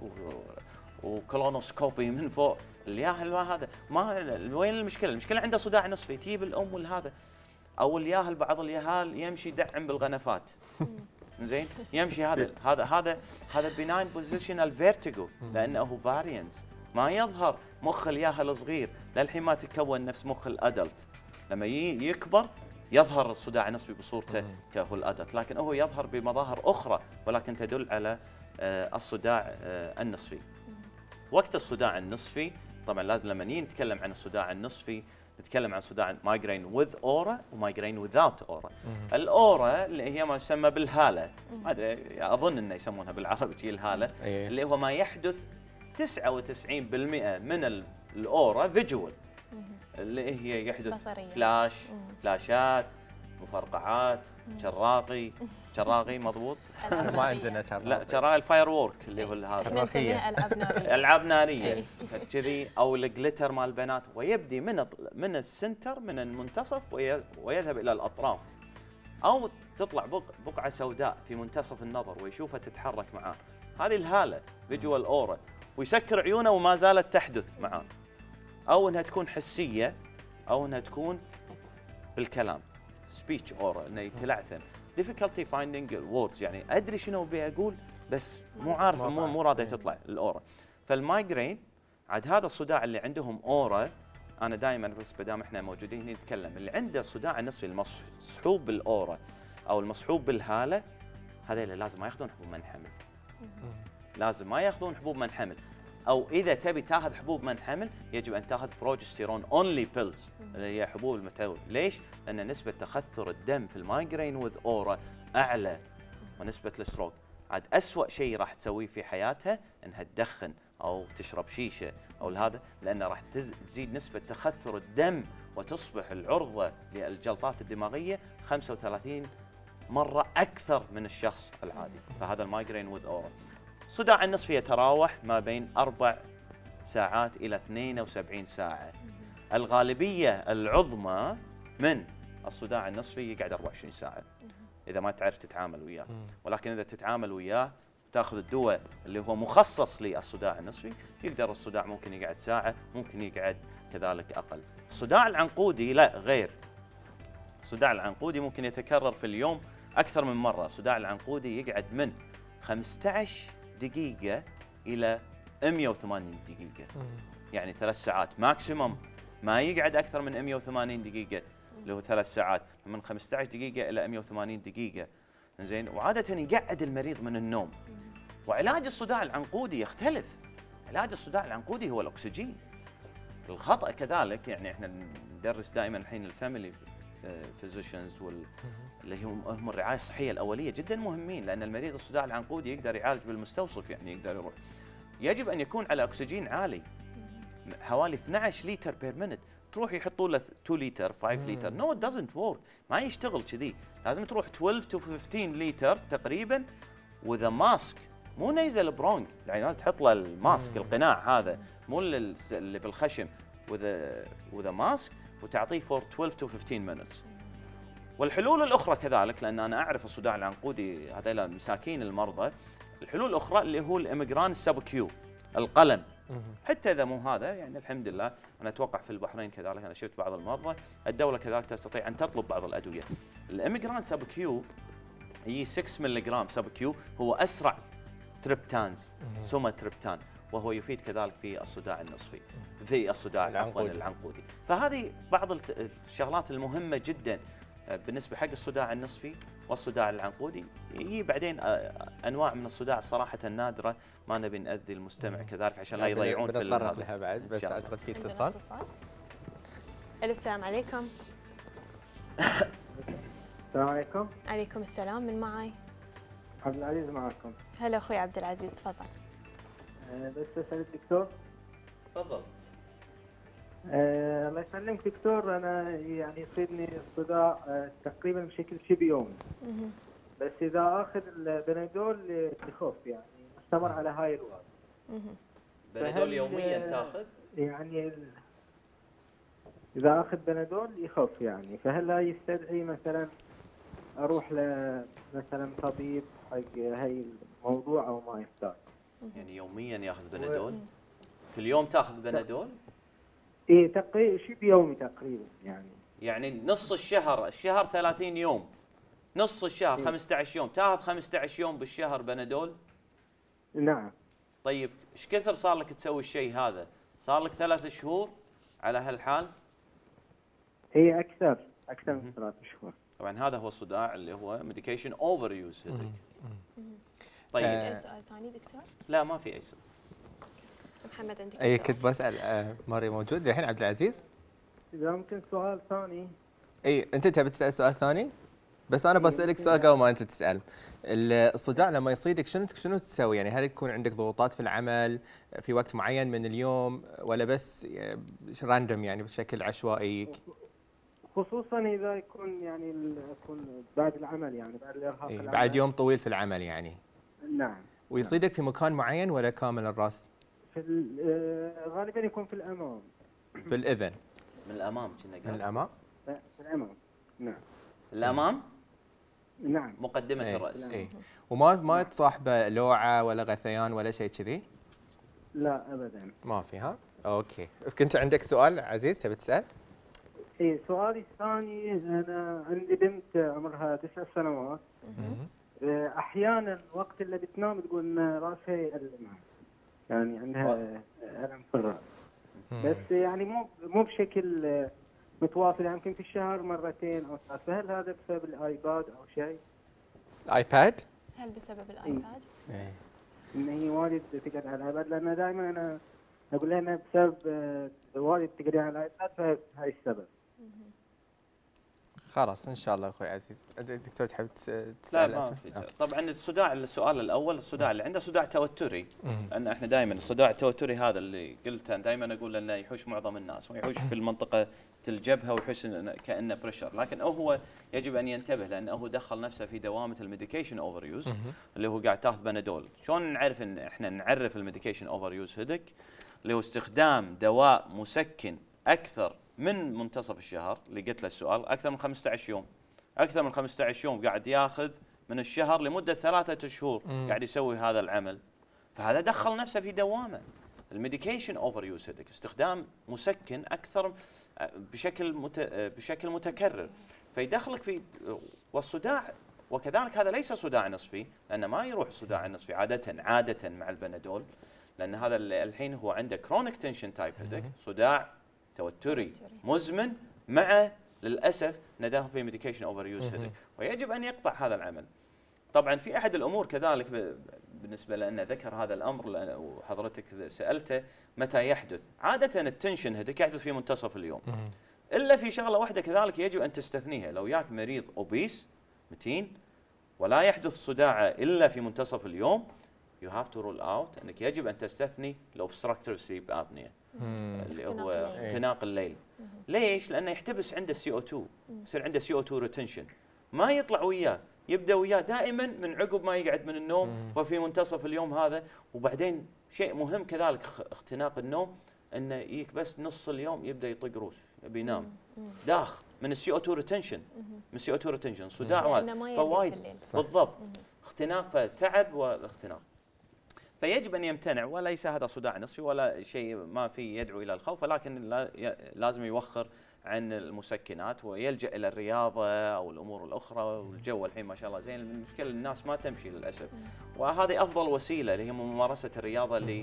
وكولونوسكوبي من فوق. الياهل هذا ما وين المشكله؟ المشكله عنده صداع نصفي، تجيب الام والهذا، او الياهل بعض الياهال يمشي يدعم بالغنفات. زين يمشي هذا هذا هذا هذا بناين بوزيشنال فيرتيجو، لانه فاريانس ما يظهر. مخ الياهل صغير للحين ما تكون نفس مخ الادلت، لما يكبر يظهر الصداع النصفي بصورته كهو الادلت، لكن هو يظهر بمظاهر اخرى ولكن تدل على الصداع النصفي. وقت الصداع النصفي طبعا لازم لما نيجي نتكلم عن الصداع النصفي نتكلم عن صداع مايجرين وذ اورا ومايجرين وذاوت اورا. الاورا اللي هي ما يسمى بالهاله، ما ادري اظن انه يسمونها بالعربي الهاله، اللي هو ما يحدث تسعة وتسعين بالمئة من الاورا فيجوال، اللي هي يحدث بصرية. فلاش، فلاشات، مفرقعات، شراقي، شراقي مضبوط؟ ما عندنا شراقي. لا شراقي الفاير وورك اللي هو هذا. احنا نسميها العاب ناريه. العاب ناريه كذي، او الجليتر مال البنات، ويبدي من من السنتر من المنتصف ويذهب الى الاطراف، او تطلع بقعه سوداء في منتصف النظر ويشوفها تتحرك معاه. هذه الهاله فيجوال اورا، ويسكر عيونه وما زالت تحدث معاه. او انها تكون حسيه، او انها تكون بالكلام سبيتش اورا، انه يتلعثم. difficulty finding words، يعني ادري شنو ابي اقول بس مو عارف، مو مو راضيه تطلع الاورا. فالمايجرين عاد هذا الصداع اللي عندهم اورا، انا دائما بس بدام احنا موجودين هنا نتكلم، اللي عنده الصداع النصفي المصحوب بالاورا او المصحوب بالهاله، هذول لازم ما ياخذون حبوب منع حمل. لازم ما ياخذون حبوب منع حمل، او اذا تبي تاخذ حبوب منع حمل يجب ان تاخذ بروجستيرون اونلي بيلز اللي هي حبوب المتعول. ليش؟ لان نسبه تخثر الدم في المايجرين وذ اورا اعلى ونسبه الستروك. عاد اسوء شيء راح تسويه في حياتها انها تدخن او تشرب شيشه او هذا، لان راح تزيد نسبه تخثر الدم وتصبح العرضه للجلطات الدماغيه خمسة وثلاثين مره اكثر من الشخص العادي. فهذا المايجرين وذ اورا. الصداع النصفي يتراوح ما بين أربع ساعات إلى اثنين وسبعين ساعة. الغالبية العظمى من الصداع النصفي يقعد أربعة وعشرين ساعة إذا ما تعرف تتعامل وياه، ولكن إذا تتعامل وياه تاخذ الدواء اللي هو مخصص للصداع النصفي، يقدر الصداع ممكن يقعد ساعة، ممكن يقعد كذلك أقل. الصداع العنقودي لا غير. الصداع العنقودي ممكن يتكرر في اليوم أكثر من مرة. الصداع العنقودي يقعد من خمسة عشر دقيقة إلى مئة وثمانين دقيقة، يعني ثلاث ساعات ماكسيموم، ما يقعد أكثر من مئة وثمانين دقيقة اللي هو ثلاث ساعات، من خمسة عشر دقيقة إلى مئة وثمانين دقيقة. زين، وعادة يقعد المريض من النوم. وعلاج الصداع العنقودي يختلف. علاج الصداع العنقودي هو الأكسجين. الخطأ كذلك، يعني احنا ندرس دائما الحين الفاميلي فيزيشنز وال اللي هم هم الرعايه الصحيه الاوليه جدا مهمين، لان المريض الصداع العنقودي يقدر يعالج بالمستوصف، يعني يقدر يروح. يجب ان يكون على اكسجين عالي حوالي اثني عشر لتر بير مينت. تروح يحطوا له اثنين لتر خمسة لتر، نو ات دازنت ورك، ما يشتغل كذي. لازم تروح اثنا عشر تو خمسة عشر لتر تقريبا وذا ماسك، مو نيزل برونج، يعني لازم تحط له الماسك القناع هذا، مو اللي بالخشم، وذا وذا ماسك، وتعطيه فور اثنا عشر تو خمسة عشر مينتس. والحلول الاخرى كذلك، لان انا اعرف الصداع العنقودي هذول مساكين المرضى. الحلول الاخرى اللي هو الاميجران سب كيو، القلم. حتى اذا مو هذا، يعني الحمد لله انا اتوقع في البحرين كذلك انا شفت بعض المرضى، الدوله كذلك تستطيع ان تطلب بعض الادويه. الاميجران سب كيو هي ستة ملغ سب كيو، هو اسرع تريبتانز، سوما تريبتان، وهو يفيد كذلك في الصداع النصفي في الصداع عفوا العنقودي. العنقودي. فهذه بعض الشغلات المهمه جدا بالنسبه حق الصداع النصفي والصداع العنقودي. يجي بعدين انواع من الصداع صراحه نادره ما نبي ناذي المستمع كذلك عشان لا يضيعون في بنتطرق لها بعد، بس اعتقد في اتصال. الو السلام عليكم. السلام عليكم. عليكم السلام، من معاي؟ عبد العزيز معكم. هلا اخوي عبد العزيز، تفضل. أه بس اسال الدكتور. تفضل. أه الله يسلمك دكتور، انا يعني يصيبني الصداع أه تقريبا بشكل شبه يومي. بس اذا اخذ البنادول يخف، يعني مستمر على هاي الوضع. بنادول يوميا تاخذ؟ يعني اذا اخذ بنادول يخف يعني، فهل لا يستدعي مثلا اروح ل مثلا طبيب حق هاي الموضوع او ما يحتاج؟ يعني يوميا ياخذ بنادول؟ و... كل يوم تاخذ بنادول؟ ايه تقريبا شبه يومي تقريبا يعني. يعني نص الشهر، الشهر ثلاثين يوم، نص الشهر إيه؟ خمسة عشر يوم، تاخذ خمسة عشر يوم بالشهر بنادول؟ نعم. طيب ايش كثر صار لك تسوي الشيء هذا؟ صار لك ثلاث شهور على هالحال؟ هي اكثر اكثر من ثلاث شهور. طبعا هذا هو الصداع اللي هو ميديكيشن اوفر يوز. طيب اي سؤال ثاني دكتور؟ لا ما في اي سؤال. محمد عندك اي كنت بسال آه ماري موجود الحين عبد العزيز؟ اذا ممكن سؤال ثاني. اي انت تبي تسال سؤال ثاني؟ بس انا بسالك سؤال قبل ما انت تسال. الصداع لما يصيدك شنو شنو تسوي؟ يعني هل يكون عندك ضغوطات في العمل في وقت معين من اليوم، ولا بس راندوم يعني بشكل عشوائي؟ خصوصا اذا يكون يعني اكون بعد العمل، يعني بعد الارهاق إيه بعد يوم طويل في العمل يعني. نعم. ويصيدك في مكان معين ولا كامل الراس؟ في غالبا يكون في الامام. في الاذن. من الامام كنا من الامام؟ في الامام. نعم. الامام؟ نعم. مقدمة ايه الراس. ايه. وما ما تصاحبه لوعه ولا غثيان ولا شيء كذي؟ لا ابدا. ما في ها؟ اوكي. كنت عندك سؤال عزيز تبي تسال؟ ايه سؤالي الثاني، انا عندي بنت عمرها تسع سنوات. احيانا وقت اللي بتنام تقول راسها يألمها، يعني عندها الم في الراس. بس يعني مو مو بشكل متواصل، يمكن في الشهر مرتين او ثلاث. فهل هذا بسبب الايباد او شيء؟ الايباد؟ هل بسبب الايباد؟ ايه. ان هي واجد تقعد على الايباد، لان دائما انا اقول لها انها بسبب واجد تقعد على الايباد، فهي السبب. خلاص ان شاء الله اخوي عزيز. الدكتور تحب تسال؟ لا ما في. طبعا الصداع، السؤال الاول الصداع اللي عنده صداع توتري، لان احنا دائما الصداع التوتري هذا اللي قلته دائما اقول انه يحوش معظم الناس، ويحوش في المنطقه الجبهه ويحوش كانه بريشر، لكن هو يجب ان ينتبه لانه هو دخل نفسه في دوامه الميديكيشن اوفر يوز اللي هو قاعد تاخذ بنادول. شلون نعرف ان احنا نعرف الميديكيشن اوفر يوز هيدك؟ اللي هو استخدام دواء مسكن اكثر من منتصف الشهر، اللي قلت له السؤال اكثر من خمسة عشر يوم، اكثر من خمسة عشر يوم قاعد ياخذ من الشهر لمده ثلاثة شهور قاعد يسوي هذا العمل، فهذا دخل نفسه في دوامه. الميديكيشن اوفر يوز هيدك استخدام مسكن اكثر بشكل مت... بشكل متكرر، فيدخلك في والصداع. وكذلك هذا ليس صداع نصفي، لانه ما يروح الصداع النصفي عاده عاده مع البنادول، لان هذا الحين هو عنده كرونيك تنشن تايب هيدك، صداع توتري مزمن مع للاسف نداه في ميديكيشن اوفر يوز هيدك، ويجب ان يقطع هذا العمل. طبعا في احد الامور كذلك بالنسبه لانه ذكر هذا الامر وحضرتك سالته متى يحدث. عاده التنشن هيدك يحدث في منتصف اليوم، الا في شغله واحده كذلك يجب ان تستثنيها. لو ياك مريض اوبيس متين ولا يحدث صداعه الا في منتصف اليوم، you have to rule out انك يجب ان تستثني الاوبستراكتيف سليب ابنيا اللي هو اختناق الليل. ليش؟ لانه يحتبس عنده سي او اثنين، يصير عنده سي او اثنين ريتنشن، ما يطلع وياه، يبدا وياه دائما من عقب ما يقعد من النوم وفي منتصف اليوم هذا. وبعدين شيء مهم كذلك اختناق النوم، انه يجيك بس نص اليوم يبدا يطق روس يبي ينام داخ من السي او اثنين ريتنشن، من السي او اثنين ريتنشن صداع فوايد بالضبط اختناق، فتعب واختناق. فيجب ان يمتنع، وليس هذا صداع نصفي ولا شيء ما فيه يدعو الى الخوف، ولكن لازم يوخر عن المسكنات ويلجا الى الرياضه او الامور الاخرى. والجو الحين ما شاء الله زين، المشكله الناس ما تمشي للاسف، وهذه افضل وسيله اللي هي ممارسه الرياضه اللي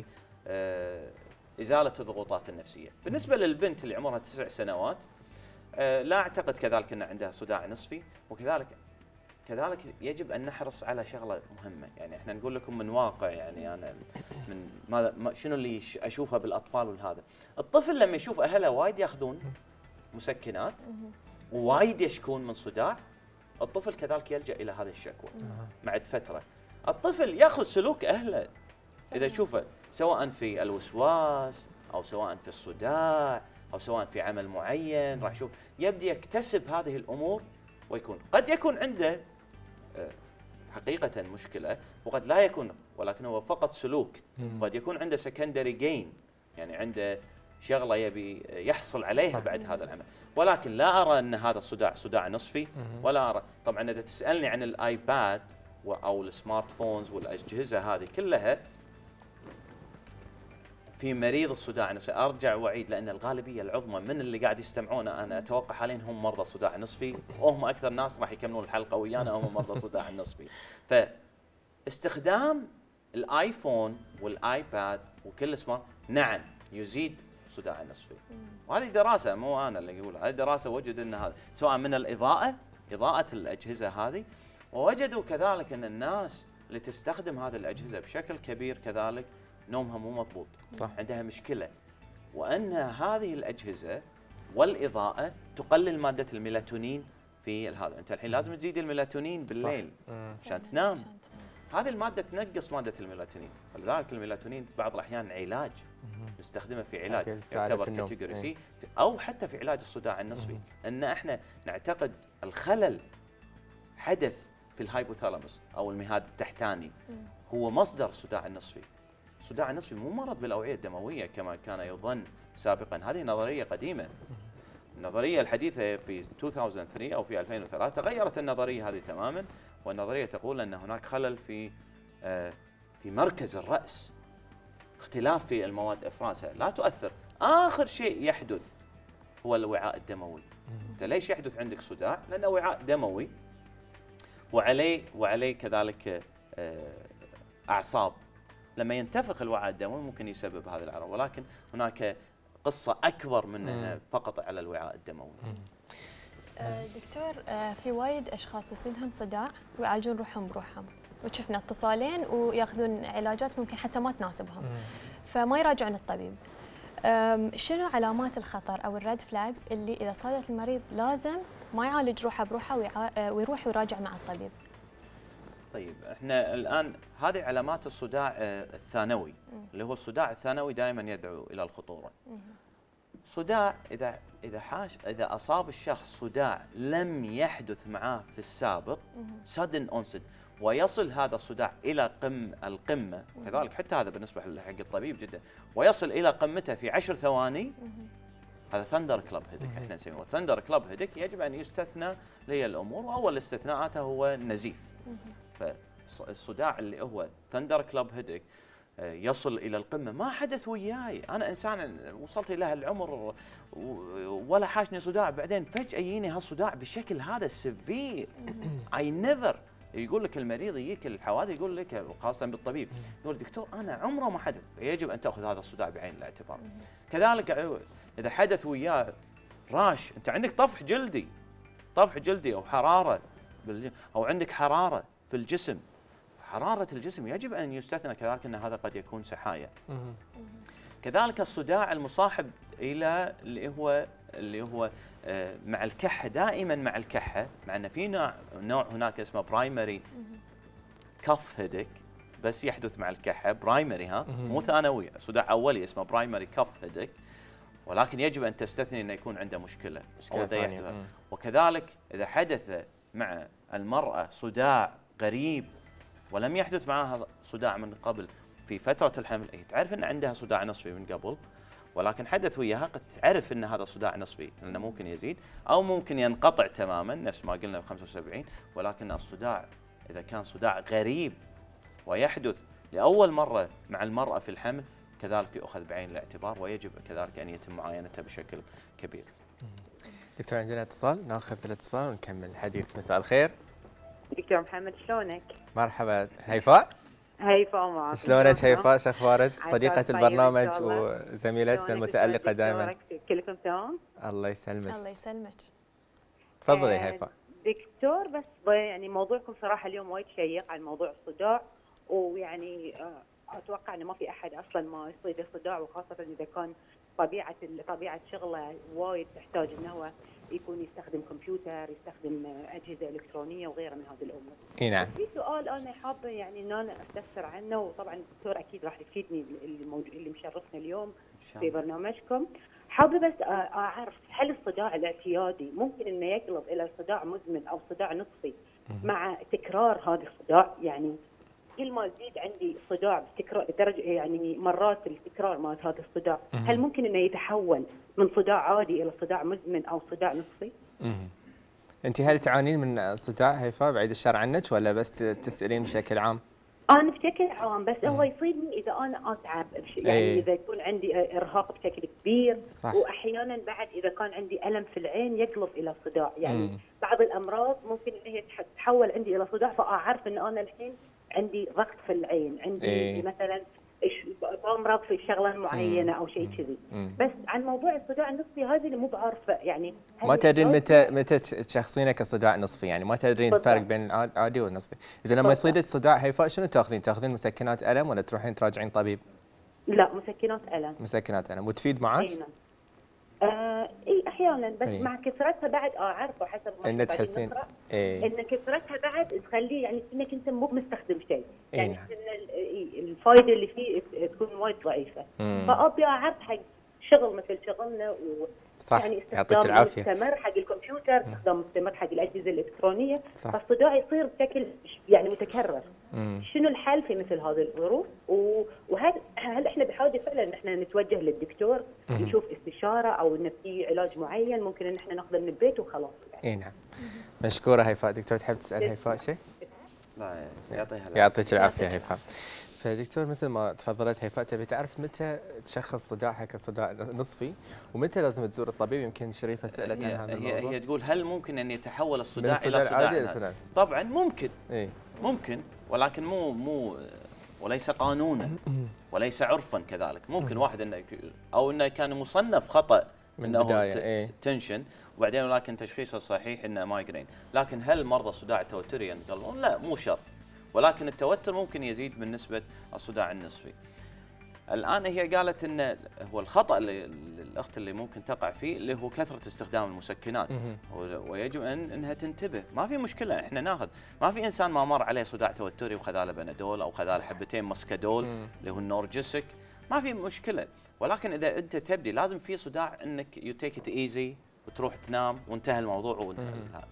ازاله الضغوطات النفسيه. بالنسبه للبنت اللي عمرها تسع سنوات لا اعتقد كذلك ان عندها صداع نصفي، وكذلك كذلك يجب ان نحرص على شغله مهمه، يعني احنا نقول لكم من واقع، يعني انا من ما شنو اللي اشوفه بالاطفال وهذا. الطفل لما يشوف اهله وايد ياخذون مسكنات ووايد يشكون من صداع، الطفل كذلك يلجا الى هذه الشكوى بعد فتره. الطفل ياخذ سلوك اهله اذا يشوفه، سواء في الوسواس او سواء في الصداع او سواء في عمل معين، راح يشوف يبدي يكتسب هذه الامور، ويكون قد يكون عنده حقيقه مشكله وقد لا يكون، ولكن هو فقط سلوك. قد يكون عنده سكندري جين، يعني عنده شغله يبي يحصل عليها بعد هذا العمل، ولكن لا ارى ان هذا الصداع صداع نصفي، ولا ارى. طبعا اذا تسالني عن الايباد او السمارت فونز والاجهزه هذه كلها في مريض الصداع النصفي، ارجع واعيد، لان الغالبيه العظمى من اللي قاعد يستمعونا انا اتوقع حاليا هم مرضى صداع نصفي، وهم اكثر ناس راح يكملون الحلقه ويانا هم مرضى صداع النصفي. فاستخدام الايفون والايباد وكل سمارت نعم يزيد الصداع النصفي، وهذه دراسه مو انا اللي اقولها، هذه دراسه وجد ان هذا سواء من الاضاءه، اضاءه الاجهزه هذه، ووجدوا كذلك ان الناس اللي تستخدم هذه الاجهزه بشكل كبير كذلك نومها مو مضبوط، صح. عندها مشكله، وان هذه الاجهزه والاضاءه تقلل ماده الميلاتونين في هذا. انت الحين لازم تزيد الميلاتونين بالليل عشان تنام، هذه الماده تنقص ماده الميلاتونين، ولذلك الميلاتونين بعض الاحيان علاج نستخدمه في علاج يعتبر كاتيجوري سي، او حتى في علاج الصداع النصفي، ان احنا نعتقد الخلل حدث في الهايبوثالاموس او المهاد التحتاني هو مصدر الصداع النصفي. الصداع النصفي مو مرض بالاوعيه الدمويه كما كان يظن سابقا، هذه نظريه قديمه. النظريه الحديثه في ألفين وثلاثة او في ألفين وثلاثة تغيرت النظريه هذه تماما، والنظريه تقول ان هناك خلل في في مركز الراس، اختلاف في المواد افرازها لا تؤثر. اخر شيء يحدث هو الوعاء الدموي. انت ليش يحدث عندك صداع؟ لانه وعاء دموي وعليه وعليه كذلك اعصاب، لما ينتفخ الوعاء الدموي ممكن يسبب هذه الاعراض، ولكن هناك قصه اكبر من فقط على الوعاء الدموي. دكتور، في وايد اشخاص يصيدهم صداع ويعالجون روحهم بروحهم، وشفنا اتصالين وياخذون علاجات ممكن حتى ما تناسبهم، فما يراجعون الطبيب. شنو علامات الخطر او الريد فلاجز اللي اذا صادت المريض لازم ما يعالج روحه بروحه ويروح ويراجع مع الطبيب؟ طيب احنا الان هذه علامات الصداع الثانوي، اللي هو الصداع الثانوي دائما يدعو الى الخطوره. صداع اذا اذا حاش اذا اصاب الشخص صداع لم يحدث معاه في السابق sudden onset، ويصل هذا الصداع الى قم القمه، وكذلك حتى هذا بالنسبه حق الطبيب جدا، ويصل الى قمته في عشر ثواني، هذا ثندر كلاب هيدك احنا نسميه. ثندر كلاب هيدك يجب ان يستثنى لهي الامور، واول استثناءاته هو النزيف. فالصداع اللي هو ثندر كلاب هيدك يصل الى القمه، ما حدث وياي، انا انسان وصلت الى هالعمر ولا حاشني صداع، بعدين فجاه يجيني هالصداع بالشكل هذا السفير. اي نيفر. يقول لك المريض يجيك الحوادث، يقول لك خاصه بالطبيب، يقول دكتور انا عمره ما حدث، يجب ان تاخذ هذا الصداع بعين الاعتبار. كذلك اذا حدث وياه راش، انت عندك طفح جلدي، طفح جلدي او حراره او عندك حراره في الجسم، حراره الجسم يجب ان يستثنى كذلك ان هذا قد يكون سحايا. كذلك الصداع المصاحب الى اللي هو اللي هو مع الكحه، دائما مع الكحه، مع ان في نوع نوع هناك اسمه برايمري كف هيدك بس يحدث مع الكحه، برايمري ها مو ثانوي، صداع اولي اسمه برايمري كف هيدك، ولكن يجب ان تستثني انه يكون عنده مشكله او ثانيه. وكذلك اذا حدث مع المراه صداع غريب ولم يحدث معها صداع من قبل في فتره الحمل، هي تعرف ان عندها صداع نصفي من قبل، ولكن حدث وياها قد تعرف ان هذا صداع نصفي، لانه ممكن يزيد او ممكن ينقطع تماما نفس ما قلنا ب خمسة وسبعين، ولكن الصداع اذا كان صداع غريب ويحدث لاول مره مع المراه في الحمل كذلك يؤخذ بعين الاعتبار، ويجب كذلك ان يتم معاينته بشكل كبير. دكتور عندنا اتصال، ناخذ الاتصال ونكمل الحديث. مساء الخير. دكتور محمد شلونك؟ مرحبا. هيفاء؟ هيفاء معك. شلونك هيفاء؟ شو اخبارك؟ صديقة طيب البرنامج إن شاء الله. وزميلتنا المتألقة دائما. كلكم تمام؟ الله يسلمك. الله يسلمك. تفضلي آه، هيفاء. دكتور، بس ب- يعني موضوعكم صراحة اليوم وايد شيق عن موضوع الصداع، ويعني آه، اتوقع انه ما في احد اصلا ما يصيده صداع، وخاصة اذا كان طبيعة ال- طبيعة شغله وايد تحتاج انه هو يكون يستخدم كمبيوتر، يستخدم آه، اجهزة الكترونية وغيرها من هذه الامور. اي نعم. في سؤال انا حابه يعني ان انا استفسر عنه، وطبعا الدكتور اكيد راح يفيدني اللي موجود اللي مشرفنا اليوم في برنامجكم. حابه بس أ- اعرف هل الصداع الاعتيادي ممكن انه يقلب الى صداع مزمن او صداع نصفي مع تكرار هذا الصداع؟ يعني كل ما يزيد عندي صداع بتكرار درجه، يعني مرات التكرار مال هذا الصداع، هل ممكن انه يتحول من صداع عادي الى صداع مزمن او صداع نصفي؟ مهم. انت هل تعانين من صداع هيفاء بعيد الشر عنك ولا بس تسألين بشكل عام؟ انا بشكل عام، بس هو يصيبني اذا انا اتعب بش- يعني أي. اذا يكون عندي ارهاق بشكل كبير، صح. واحيانا بعد اذا كان عندي الم في العين يقلب الى صداع، يعني مم. بعض الامراض ممكن ان هي تح- تتحول عندي الى صداع، فاعرف ان انا الحين عندي ضغط في العين، عندي أي. مثلا إيش- بمرض في شغله معينه او شيء كذي. بس عن موضوع الصداع النصفي هذه اللي مو بعارفه، يعني هل ما تدرين يحتاج- متى متى تشخصينه كصداع نصفي، يعني ما تدرين بالضبط. الفرق بين العادي والنصفي. اذا لما بالضبط. يصيدك صداع هيفاء شنو تاخذين؟ تاخذين مسكنات الم ولا تروحين تراجعين طبيب؟ لا، مسكنات الم. مسكنات الم وتفيد معك؟ اي نعم. آه اي احيانا، بس أي. مع كثرتها بعد اعرفه حسب ما ان بعدين تحسين نقرأ، ايه ان كثرتها بعد تخليه يعني انك انت مو مستخدم شيء، إي يعني نعم. ان ال- إي الفائده اللي فيه تكون وايد ضعيفه. مم. فابي اعرف حق شغل مثل شغلنا، و صح. يعني يعطيك استخدام العافيه. مستمر حق الكمبيوتر، استخدام مستمر حق الاجهزه الالكترونيه، صح. فالصداع يصير بشكل يعني متكرر. مم. شنو الحل في مثل هذه الظروف؟ و- وهل هل احنا بحاجه فعلا ان احنا نتوجه للدكتور نشوف استشاره، او ان في علاج معين ممكن ان احنا ناخذه من البيت وخلاص يعني. اي نعم. مشكوره هيفاء. دكتور تحب تسال هيفاء شيء؟ لا يعطيها العافية. يعطيك العافيه هيفاء. فدكتور مثل ما تفضلت هيفاء تبي تعرف متى تشخص صداعها كصداع نصفي ومتى لازم تزور الطبيب؟ يمكن شريفه سالت عن هي, هذا هي, الموضوع. هي تقول هل ممكن ان يتحول من الصداع الصداع الى صداع العادي إلى نصفي؟ صداع. طبعا ممكن، اي ممكن، ولكن مو مو وليس قانونا وليس عرفا كذلك. ممكن واحد انه او انه كان مصنف خطا من انه البداية، ت- إيه. تنشن، وبعدين ولكن تشخيصه الصحيح انه مايجرين. لكن هل مرضى الصداع التوتري ينقلون؟ لا، مو شرط، ولكن التوتر ممكن يزيد من نسبه الصداع النصفي. الان هي قالت ان هو الخطا اللي الاخت اللي ممكن تقع فيه اللي هو كثره استخدام المسكنات، ويجب ان انها تنتبه. ما في مشكله، احنا ناخذ، ما في انسان ما مر عليه صداع توتري وخذ له بنادول او خذ له حبتين مسكادول اللي هو النورجيسك، ما في مشكله. ولكن اذا انت تبدي لازم في صداع انك يو تيك ات ايزي وتروح تنام وانتهى الموضوع وانتهى.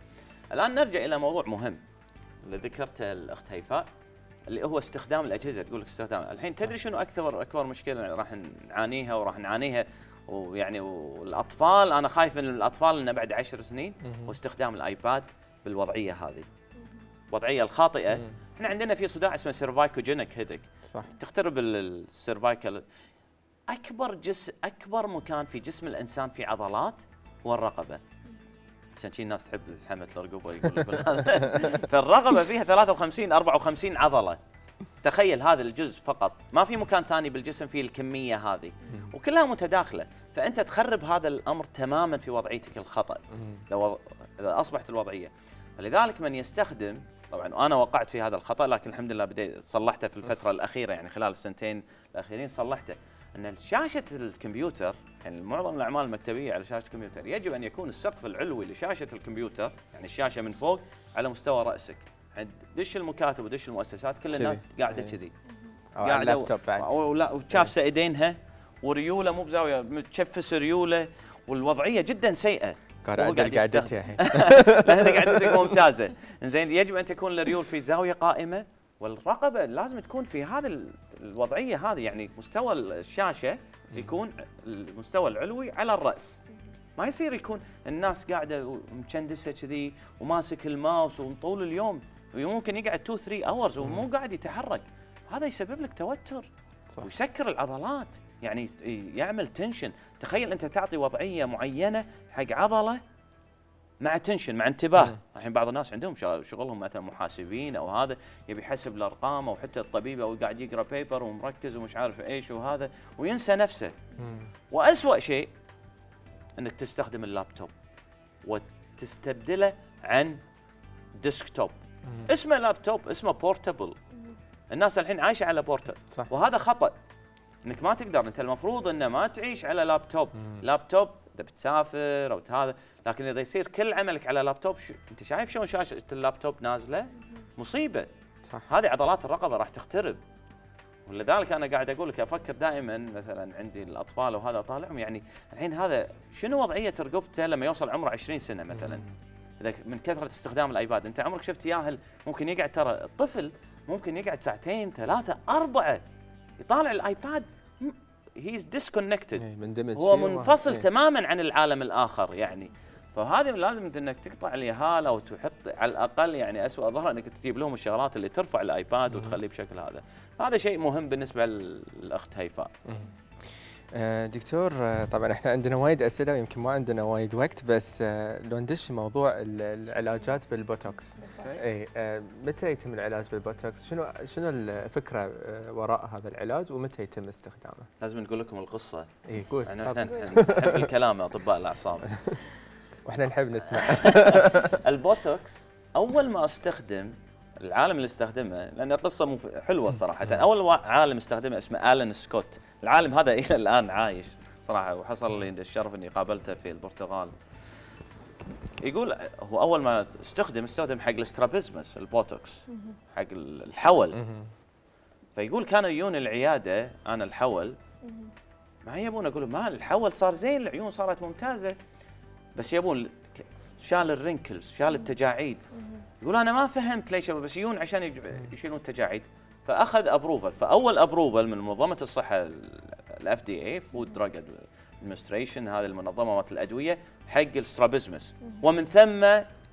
الان نرجع الى موضوع مهم اللي ذكرته الاخت هيفاء، اللي هو استخدام الاجهزه. تقول لك استخدام، الحين تدري شنو اكثر اكبر مشكله راح نعانيها وراح نعانيها، ويعني والاطفال، انا خايف من الاطفال انه بعد عشر سنين واستخدام الايباد بالوضعيه هذه، الوضعيه الخاطئه. احنا عندنا في صداع اسمه سيرفايكوجينيك هيدك، صح. تخترب السيرفايكال. اكبر جسم، اكبر مكان في جسم الانسان في عضلات هو الرقبه. عشان شي الناس تحب حمة الرقبه يقول هذا. فالرقبه فيها ثلاثة وخمسين أربعة وخمسين عضله. تخيل هذا الجزء فقط، ما في مكان ثاني بالجسم فيه الكميه هذه، وكلها متداخله. فانت تخرب هذا الامر تماما في وضعيتك الخطا لو اذا اصبحت الوضعيه. فلذلك من يستخدم، طبعا انا وقعت في هذا الخطا، لكن الحمد لله بديت صلحته في الفتره الاخيره، يعني خلال السنتين الاخيرين صلحته. ان شاشه الكمبيوتر، يعني معظم الاعمال المكتبيه على شاشه الكمبيوتر، يجب ان يكون السقف العلوي لشاشه الكمبيوتر، يعني الشاشه من فوق على مستوى راسك. دش المكاتب ودش المؤسسات كل الناس قاعده كذي، او على اللابتوب بعد، ولا وشافسه ايدينها وريوله مو بزاويه، متشفس ريوله، والوضعيه جدا سيئه. قاعد اعدل قعدتي الحين. لا، هذه قعدتك ممتازه. زين، يجب ان تكون الريول في زاويه قائمه، والرقبه لازم تكون في هذه الوضعيه هذه، يعني مستوى الشاشه يكون المستوى العلوي على الراس. ما يصير يكون الناس قاعده مكندسه كذي وماسك الماوس وطول اليوم، ممكن يقعد اثنين ثلاثة اورز ومو قاعد يتحرك. هذا يسبب لك توتر، صح. ويسكر العضلات، يعني يعمل تنشن. تخيل انت تعطي وضعيه معينه حق عضله مع تنشن مع انتباه. الحين بعض الناس عندهم شغلهم مثلا محاسبين او هذا يبي يحسب الارقام، او حتى الطبيب او قاعد يقرا بيبر ومركز ومش عارف ايش وهذا وينسى نفسه. واسوأ شيء انك تستخدم اللابتوب وتستبدله عن ديسكتوب. اسمه لابتوب، اسمه بورتبل. الناس الحين عايشه على بورتبل، وهذا خطأ. انك ما تقدر، انت المفروض انه ما تعيش على لابتوب. مم. لابتوب اذا بتسافر او هذا، لكن اذا يصير كل عملك على لابتوب، شو انت شايف شلون شاشه اللابتوب نازله؟ مصيبه. صح. هذه عضلات الرقبه راح تخترب. ولذلك انا قاعد اقول لك افكر دائما مثلا عندي الاطفال وهذا طالعهم، يعني الحين هذا شنو وضعيه رقبته لما يوصل عمره عشرين سنه مثلا؟ مم. اذا من كثره استخدام الايباد، انت عمرك شفت ياهل ممكن يقعد، ترى الطفل ممكن يقعد ساعتين ثلاثه اربعه يطالع الايباد، هيز ديسكونكتد، مندمج، هو منفصل تماما عن العالم الاخر يعني. فهذه لازم انك تقطع اليهاله وتحط على الاقل يعني اسوء ظهر انك تجيب لهم الشغلات اللي ترفع الايباد وتخليه بشكل هذا. هذا شيء مهم بالنسبه للاخت هيفاء. دكتور، طبعا احنا عندنا وايد اسئله ويمكن ما عندنا وايد وقت، بس لو ندش موضوع العلاجات بالبوتوكس. اي متى يتم العلاج بالبوتوكس؟ شنو شنو الفكره وراء هذا العلاج ومتى يتم استخدامه؟ لازم نقول لكم القصه. اي قول. احنا نحب الكلام اطباء الاعصاب واحنا نحب نسمع. البوتوكس اول ما استخدم، العالم اللي استخدمه، لان قصه مف... حلوه صراحه. اول عالم استخدمه اسمه آلان سكوت. العالم هذا الى الان عايش صراحه، وحصل لي الشرف اني قابلته في البرتغال. يقول هو اول ما استخدم استخدم حق الاسترابيزمس، البوتوكس حق الحول. فيقول كانوا يجون العياده انا الحول ما يبون، اقول ما الحول صار زين، العيون صارت ممتازه، بس يبون شال الرينكلز، شال التجاعيد. يقول انا ما فهمت ليش، بس يجون عشان يشيلون التجاعيد. فاخذ ابروفل، فاول ابروفل من منظمه الصحه الاف دي اي، فود دراج ادمنستريشن، هذه المنظمه مالت الادويه حق السترابيزمس، ومن ثم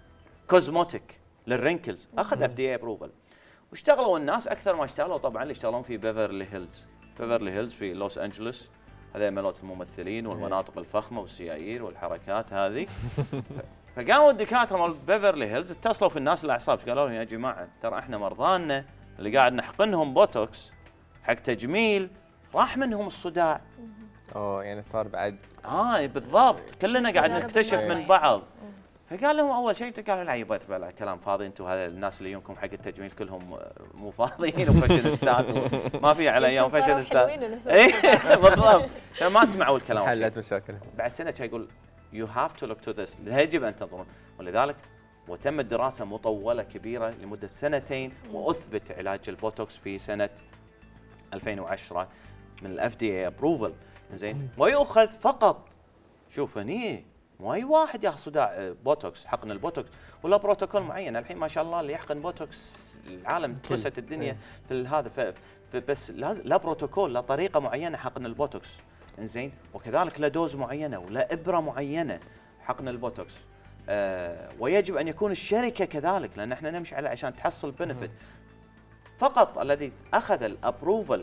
كوزموتيك للرينكلز، اخذ اف دي اي ابروفل. واشتغلوا الناس اكثر ما اشتغلوا طبعا اللي يشتغلون في بيفرلي هيلز. بيفرلي هيلز في لوس انجلوس، هذا مالت الممثلين والمناطق الفخمه والسيايير والحركات هذه. فقاموا الدكاتره مال بيفرلي هيلز اتصلوا في الناس الاعصاب، قالوا لهم يا جماعه ترى احنا مرضانا اللي قاعد نحقنهم بوتوكس حق تجميل راح منهم الصداع. اوه يعني صار بعد. اه بالضبط، كلنا قاعد نكتشف من بعض. فقال لهم اول شيء، قالوا لا يبا بلا كلام فاضي، انتم هذا الناس اللي يجونكم حق التجميل كلهم مو فاضيين وفاشينيستات ما في على ايام فاشينيستات. اي بالضبط، ما سمعوا الكلام. حلت مشاكلهم. بعد سنه يقول يو هاف تو لوك تو ذس، يجب ان تنظرون. ولذلك وتمت دراسه مطوله كبيره لمده سنتين، واثبت علاج البوتوكس في سنه ألفين وعشرة من الاف دي اي ابروفل. زين، ويؤخذ فقط، شوف هني مو اي واحد ياخذ صداع بوتوكس، حقن البوتوكس ولا بروتوكول معين. الحين ما شاء الله اللي يحقن بوتوكس العالم تفست الدنيا في هذا، بس لا بروتوكول، لا طريقه معينه حقن البوتوكس. انزين، وكذلك لا دوز معينه ولا ابره معينه حقن البوتوكس. آه ويجب ان يكون الشركه كذلك، لان احنا نمشي على عشان تحصل بنفيت. فقط الذي اخذ الابروفل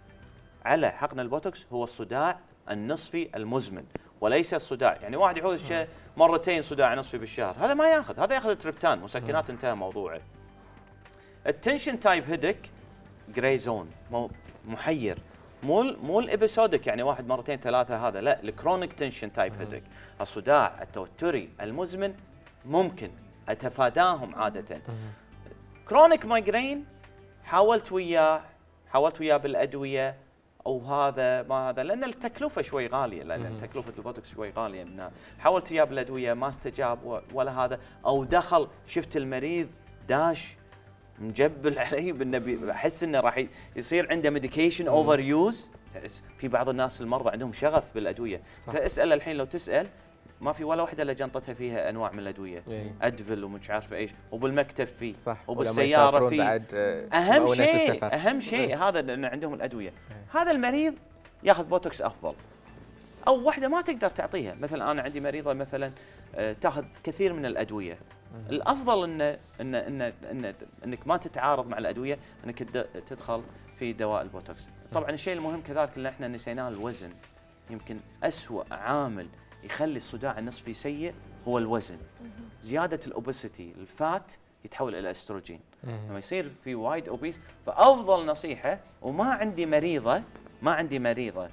على حقن البوتوكس هو الصداع النصفي المزمن، وليس الصداع يعني واحد يعود مرتين صداع نصفي بالشهر، هذا ما ياخذ، هذا ياخذ تريبتان مسكنات، انتهى موضوعه. التنشن تايب هيدك جراي زون، محير، مو مو الابيسودك يعني واحد مرتين ثلاثه، هذا لا، الكرونيك تنشن تايب هيدك، الصداع التوتري المزمن ممكن اتفاداهم عاده. كرونيك مايجرين حاولت وياه حاولت وياه بالادويه او هذا ما هذا، لان التكلفه شوي غاليه، لان تكلفه البوتوكس شوي غاليه منها. حاولت وياه بالادويه ما استجاب ولا هذا، او دخل شفت المريض داش مجبل علي بالنبي، احس انه راح يصير عنده ميديكيشن اوفر يوز. في بعض الناس المرضى عندهم شغف بالادويه، تسال الحين لو تسال ما في ولا واحده الا جنطتها فيها انواع من الادويه، ادفل ومش عارف ايش، وبالمكتب فيه، صح، وبالسياره فيه. بعد اهم شيء اهم شيء هذا ان عندهم الادويه. هذا المريض ياخذ بوتوكس افضل، او واحده ما تقدر تعطيها. مثلا انا عندي مريضه مثلا تاخذ كثير من الادويه، الافضل ان ان ان, إن انك ما تتعارض مع الادويه، انك تدخل في دواء البوتوكس. طبعا الشيء المهم كذلك اللي احنا نسيناه الوزن. يمكن أسوأ عامل يخلي الصداع النصفي سيء هو الوزن. زياده الاوبستي الفات يتحول الى استروجين. لما يصير في وايد اوبيس، فافضل نصيحه وما عندي مريضه ما عندي مريضه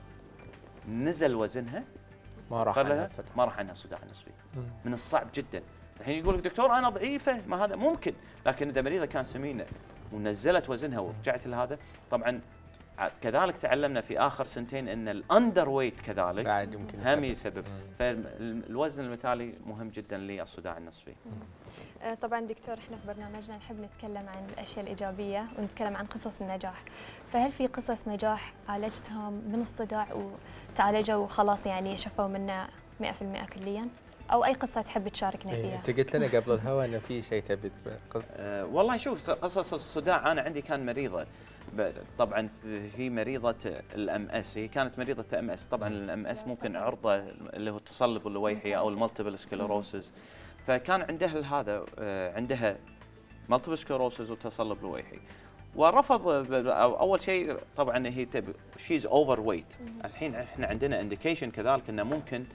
نزل وزنها ما راح عنها ما راح عنها الصداع النصفي. من الصعب جدا. الحين يقول لك دكتور انا ضعيفه، ما هذا ممكن، لكن اذا مريضه كان سمينه ونزلت وزنها ورجعت لهذا، طبعا كذلك تعلمنا في اخر سنتين ان الاندر ويت كذلك بعد يمكن هم يسبب. فالوزن المثالي مهم جدا للصداع النصفي. طبعا دكتور، احنا في برنامجنا نحب نتكلم عن الاشياء الايجابيه ونتكلم عن قصص النجاح، فهل في قصص نجاح عالجتهم من الصداع وتعالجوا وخلاص يعني شفوا منه مئة بالمئة كليا؟ او اي قصه تحب تشاركنا فيها؟ انت قلت لنا قبل الهواء انه في شيء تبي قصه. أه والله شوف، قصص الصداع انا عندي كان مريضه، طبعا في مريضه الام اس، هي كانت مريضه ام اس. طبعا الام اس ممكن عرضه اللي هو التصلب اللويحي او المالتيبل سكليروسس، فكان عندها هذا عندها مالتيبل سكليروسس وتصلب لويحي، ورفض اول شيء طبعا هي شيز اوفر ويت. الحين احنا عندنا انديكيشن كذلك انه ممكن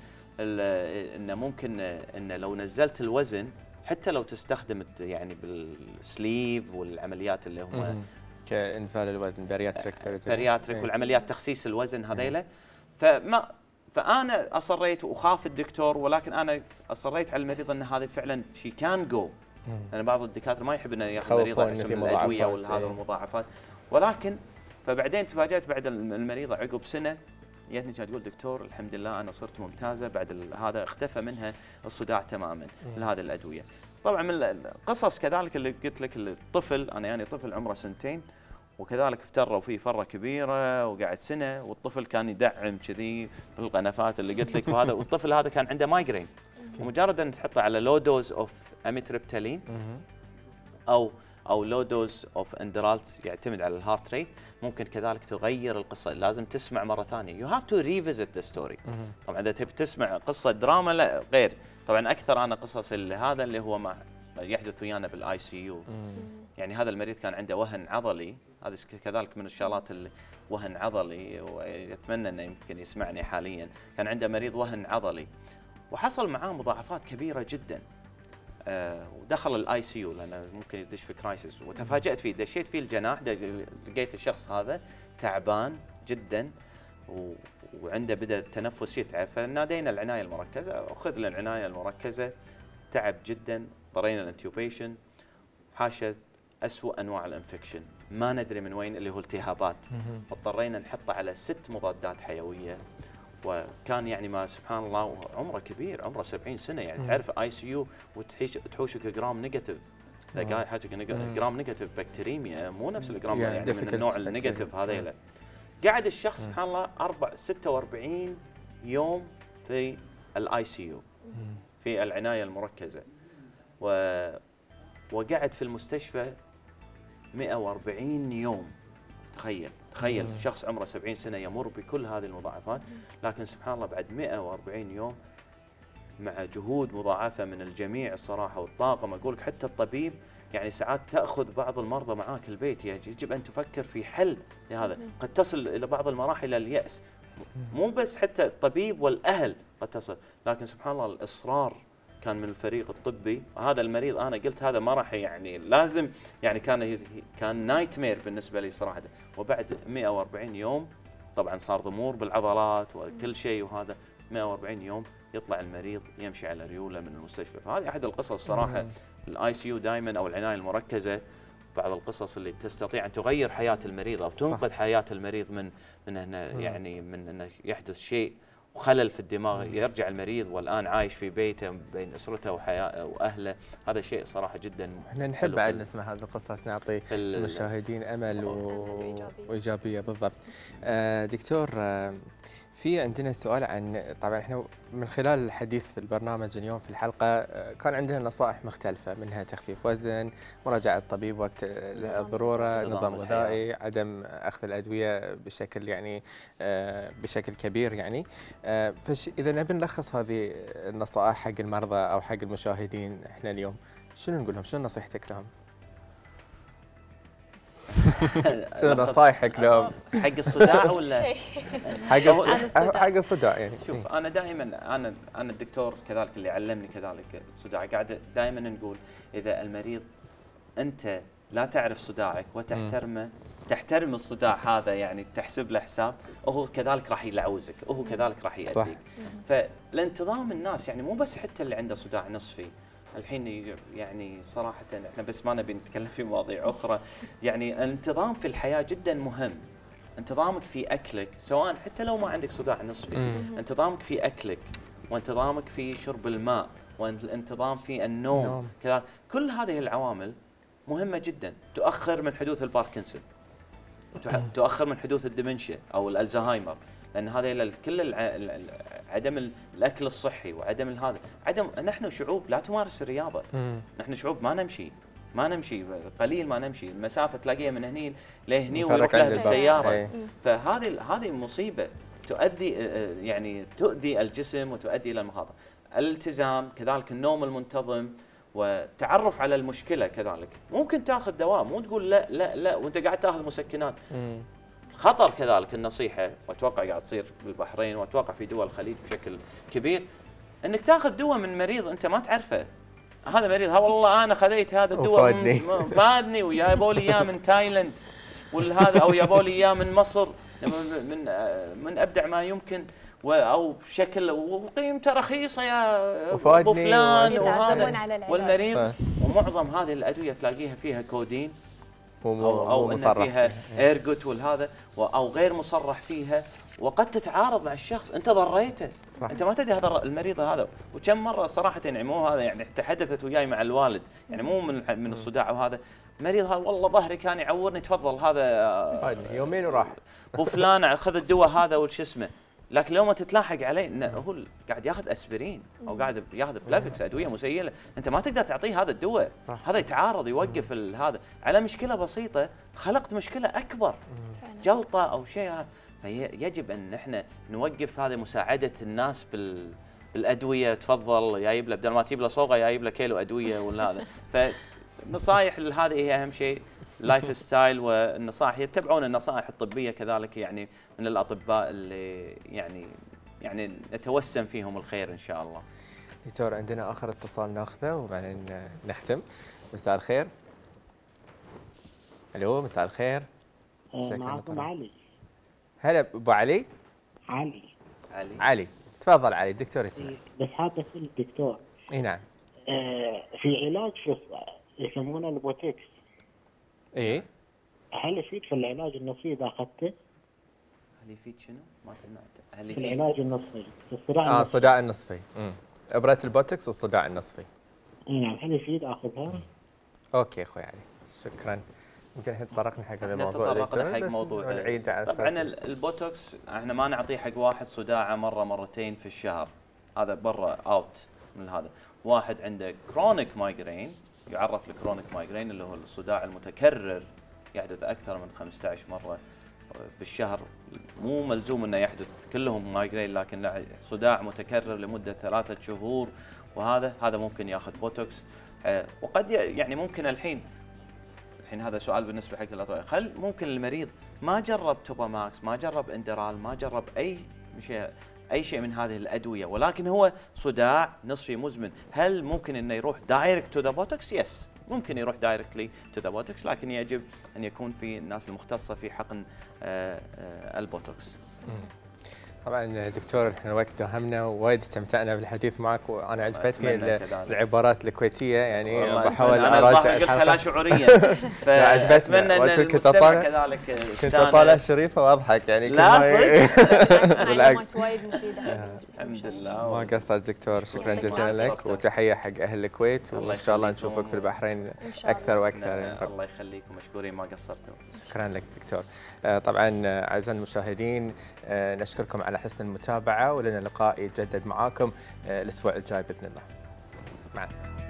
انه ممكن انه لو نزلت الوزن حتى لو تستخدم يعني بالسليف والعمليات اللي هم كانزال الوزن بارياتريك سيرجري بارياتريك والعمليات تخسيس الوزن هذيله. فما فانا اصريت وخاف الدكتور، ولكن انا اصريت على المريض ان هذا فعلا شي كان جو. لان بعض الدكاتره ما يحب انه ياخذ مريضه عشان الادويه ولا هذا المضاعفات، ولكن فبعدين تفاجات بعد المريضه عقب سنه جتني كانت تقول دكتور الحمد لله انا صرت ممتازه بعد هذا، اختفى منها الصداع تماما لهذه الادويه. طبعا من القصص كذلك اللي قلت لك الطفل، انا يعني طفل عمره سنتين وكذلك افتروا فيه فره كبيره وقعد سنه، والطفل كان يدعم كذي بالقنفات اللي قلت لك، وهذا والطفل هذا كان عنده مايجرين. ومجرد ان تحطه على لو دوز اوف اميتريبتالين او او لو دوز اوف اندرالت يعتمد على الهارت ريت، ممكن كذلك تغير القصه. لازم تسمع مره ثانيه، يو هاف تو ريفيزيت ذا ستوري. طبعا اذا تبي تسمع قصه دراما لا غير. طبعا اكثر انا قصص اللي هذا اللي هو مع يحدث ويانا بالاي سي يو. يعني هذا المريض كان عنده وهن عضلي، هذا كذلك من الشغلات اللي وهن عضلي، ويتمنى انه يمكن يسمعني حاليا. كان عنده مريض وهن عضلي وحصل معاه مضاعفات كبيره جدا. آه ودخل الاي سي يو لانه ممكن يدش في كرايسيس، وتفاجات فيه، دشيت فيه الجناح، لقيت الشخص هذا تعبان جدا و وعنده بدا التنفس يتعب. فنادينا العنايه المركزه، اخذ له العنايه المركزه، تعب جدا، اضطرينا الانتيوبيشن، حاشا اسوء انواع الانفكشن ما ندري من وين اللي هو التهابات، واضطرينا نحطه على ست مضادات حيويه. وكان يعني ما سبحان الله عمره كبير، عمره سبعين سنه، يعني تعرف اي سي يو وتحيش تحوشك جرام نيجاتيف، تلقى حاجه جرام نيجاتيف بكتيريميا، مو نفس الجرام يعني من النوع النيجاتيف هذيله. قعد الشخص سبحان الله أربع ستة وأربعين يوم في الاي سي يو في العنايه المركزه، و وقعد في المستشفى مئة وأربعين يوم. تخيل تخيل شخص عمره سبعين سنه يمر بكل هذه المضاعفات، لكن سبحان الله بعد مئة وأربعين يوم مع جهود مضاعفه من الجميع الصراحه والطاقم. اقول لك حتى الطبيب يعني ساعات تاخذ بعض المرضى معاك البيت، يجب ان تفكر في حل لهذا، قد تصل الى بعض المراحل الى الياس، مو بس حتى الطبيب والاهل قد تصل، لكن سبحان الله الاصرار كان من الفريق الطبي. هذا المريض انا قلت هذا ما راح يعني لازم يعني كان كان نايت مير بالنسبه لي صراحه. وبعد مئة وأربعين يوم طبعا صار ضمور بالعضلات وكل شيء، وهذا مئة وأربعين يوم يطلع المريض يمشي على ريوله من المستشفى. فهذه احد القصص صراحه الاي سي يو دائما او العنايه المركزه، بعض القصص اللي تستطيع ان تغير حياه المريض او تنقذ حياه المريض من من انه يعني من انه يحدث شيء وخلل في الدماغ، يرجع المريض والان عايش في بيته بين اسرته وحياه واهله. هذا شيء صراحه جدا احنا نحب بعد نسمع هذه القصص، نعطي المشاهدين امل و... وايجابيه بالضبط. آه دكتور، آه في عندنا سؤال عن، طبعا احنا من خلال الحديث في البرنامج اليوم في الحلقه كان عندنا نصائح مختلفه، منها تخفيف وزن، مراجعه الطبيب وقت الضروره، نظام غذائي، عدم اخذ الادويه بشكل يعني بشكل كبير يعني. فاذا نبي نلخص هذه النصائح حق المرضى او حق المشاهدين احنا اليوم، شنو نقول لهم؟ شنو نصيحتك لهم؟ شنو نصايحك لهم؟ حق الصداع ولا حق حق الصداع يعني. شوف انا دائما انا انا الدكتور كذلك اللي علمني كذلك الصداع قاعد دائما نقول اذا المريض انت لا تعرف صداعك وتحترمه تحترم الصداع هذا يعني تحسب له حساب وهو كذلك راح يلعوزك وهو كذلك راح يأذيك. فالانتظام الناس يعني مو بس حتى اللي عنده صداع نصفي الحين يعني صراحة احنا بس ما نبي نتكلم في مواضيع أخرى، يعني الانتظام في الحياة جدا مهم. انتظامك في أكلك سواء حتى لو ما عندك صداع نصفي، انتظامك في أكلك وانتظامك في شرب الماء والانتظام في النوم كذا، كل هذه العوامل مهمة جدا تؤخر من حدوث الباركنسون، تؤخر من حدوث الدمنشيا أو الألزهايمر، لأن هذا كل الع... عدم الاكل الصحي وعدم هذا عدم نحن شعوب لا تمارس الرياضه. مم. نحن شعوب ما نمشي ما نمشي قليل ما نمشي، المسافه تلاقيها من هني لهني ويروح لها بالسياره. ايه. فهذه هذه مصيبه تؤدي يعني تؤذي الجسم وتؤدي الى المخاطر. الالتزام كذلك النوم المنتظم والتعرف على المشكله كذلك. ممكن تاخذ دواء مو تقول لا لا لا وانت قاعد تاخذ مسكنات. مم. خطر كذلك النصيحة وأتوقع قاعد تصير بالبحرين وأتوقع في دول الخليج بشكل كبير أنك تاخذ دواء من مريض أنت ما تعرفه. هذا مريض ها والله أنا خذيت هذا الدواء فادني ويابوا لي إياه من تايلاند والهذا أو يابوا لي إياه من مصر من من أبدع ما يمكن أو بشكل وقيمته رخيصة يا أبو فلان وهذا والمريض. ومعظم هذه الأدوية تلاقيها فيها كودين أو, أو أن فيها إيرجوت والهذا أو غير مصرح فيها وقد تتعارض مع الشخص أنت ضريته. صح. أنت ما تدري هذا المريض هذا. وكم مرة صراحة يعني مو هذا يعني تحدثت وياي مع الوالد يعني مو من من الصداع وهذا مريض هذا والله ظهري كان يعورني تفضل هذا يومين وراح وفلان خذ الدواء هذا وش اسمه. لكن لو ما تتلاحق عليه هو قاعد ياخذ اسبرين او قاعد ياخذ بلافكس ادويه مسيله انت ما تقدر تعطيه هذا الدواء. هذا يتعارض يوقف هذا على مشكله بسيطه خلقت مشكله اكبر جلطه او شيء. فيجب ان احنا نوقف هذا مساعده الناس بال بالادويه تفضل جايب له بدل ما تجيب له صوغه جايب له كيلو ادويه ولا هذا. فنصائح هذه هي اهم شيء اللايف ستايل والنصائح يتبعون النصائح الطبيه كذلك يعني من الاطباء اللي يعني يعني نتوسم فيهم الخير ان شاء الله. دكتور عندنا اخر اتصال ناخذه وبعدين نختم. مساء الخير. الو مساء الخير. معكم علي. هلا ابو علي. علي. علي. علي تفضل علي الدكتور يسمع. بس حاب اسال الدكتور. اي نعم. آه في علاج شو يسمونه البوتكس. ايه هل يفيد في العلاج النصفي اذا اخذته؟ هل يفيد شنو؟ ما سمعت. هل يفيد في العلاج النصفي في الصداع اه الصداع النصفي. امم ابره البوتكس والصداع النصفي. نعم هل يفيد اخذها؟ اوكي اخوي علي شكرا. يمكن الحين تطرقنا حق هذا الموضوع. تطرقنا حق موضوع العيد على طبعا البوتوكس احنا ما نعطيه حق واحد صداعه مره مرتين في الشهر هذا برا اوت من هذا. واحد عنده كرونيك مايجرين يعرف الكرونيك مايجرين اللي هو الصداع المتكرر يحدث اكثر من خمسة عشر مره بالشهر مو ملزوم انه يحدث كلهم مايجرين لكن صداع متكرر لمده ثلاثة شهور وهذا هذا ممكن ياخذ بوتوكس. وقد يعني ممكن الحين الحين هذا سؤال بالنسبه حق الاطباء هل ممكن المريض ما جرب توباماكس ما جرب اندرال ما جرب اي شيء اي شيء من هذه الادويه ولكن هو صداع نصفي مزمن هل ممكن انه يروح دايركت تو ذا بوتوكس؟ يس ممكن يروح دايركتلي تو ذا بوتوكس لكن يجب ان يكون في الناس المختصه في حقن آآ آآ البوتوكس. طبعا دكتور احنا الوقت داهمنا ووايد استمتعنا بالحديث معك وانا عجبتني العبارات الكويتيه يعني بحاول اراجع انا قلتها لا شعوريا فعجبتني وجهك كنت اطالع كنت اطالع شريفه واضحك يعني لا صدق بالعكس وايد مفيده. الحمد لله ما قصرت دكتور شكرا جزيلا لك وتحيه حق اهل الكويت وان شاء الله نشوفك في البحرين اكثر واكثر. الله يخليكم مشكورين ما قصرتوا. شكرا لك دكتور. طبعا اعزائنا المشاهدين نشكركم على حسن المتابعة ولنا لقاء يتجدد معاكم الأسبوع الجاي بإذن الله. مع السلامة.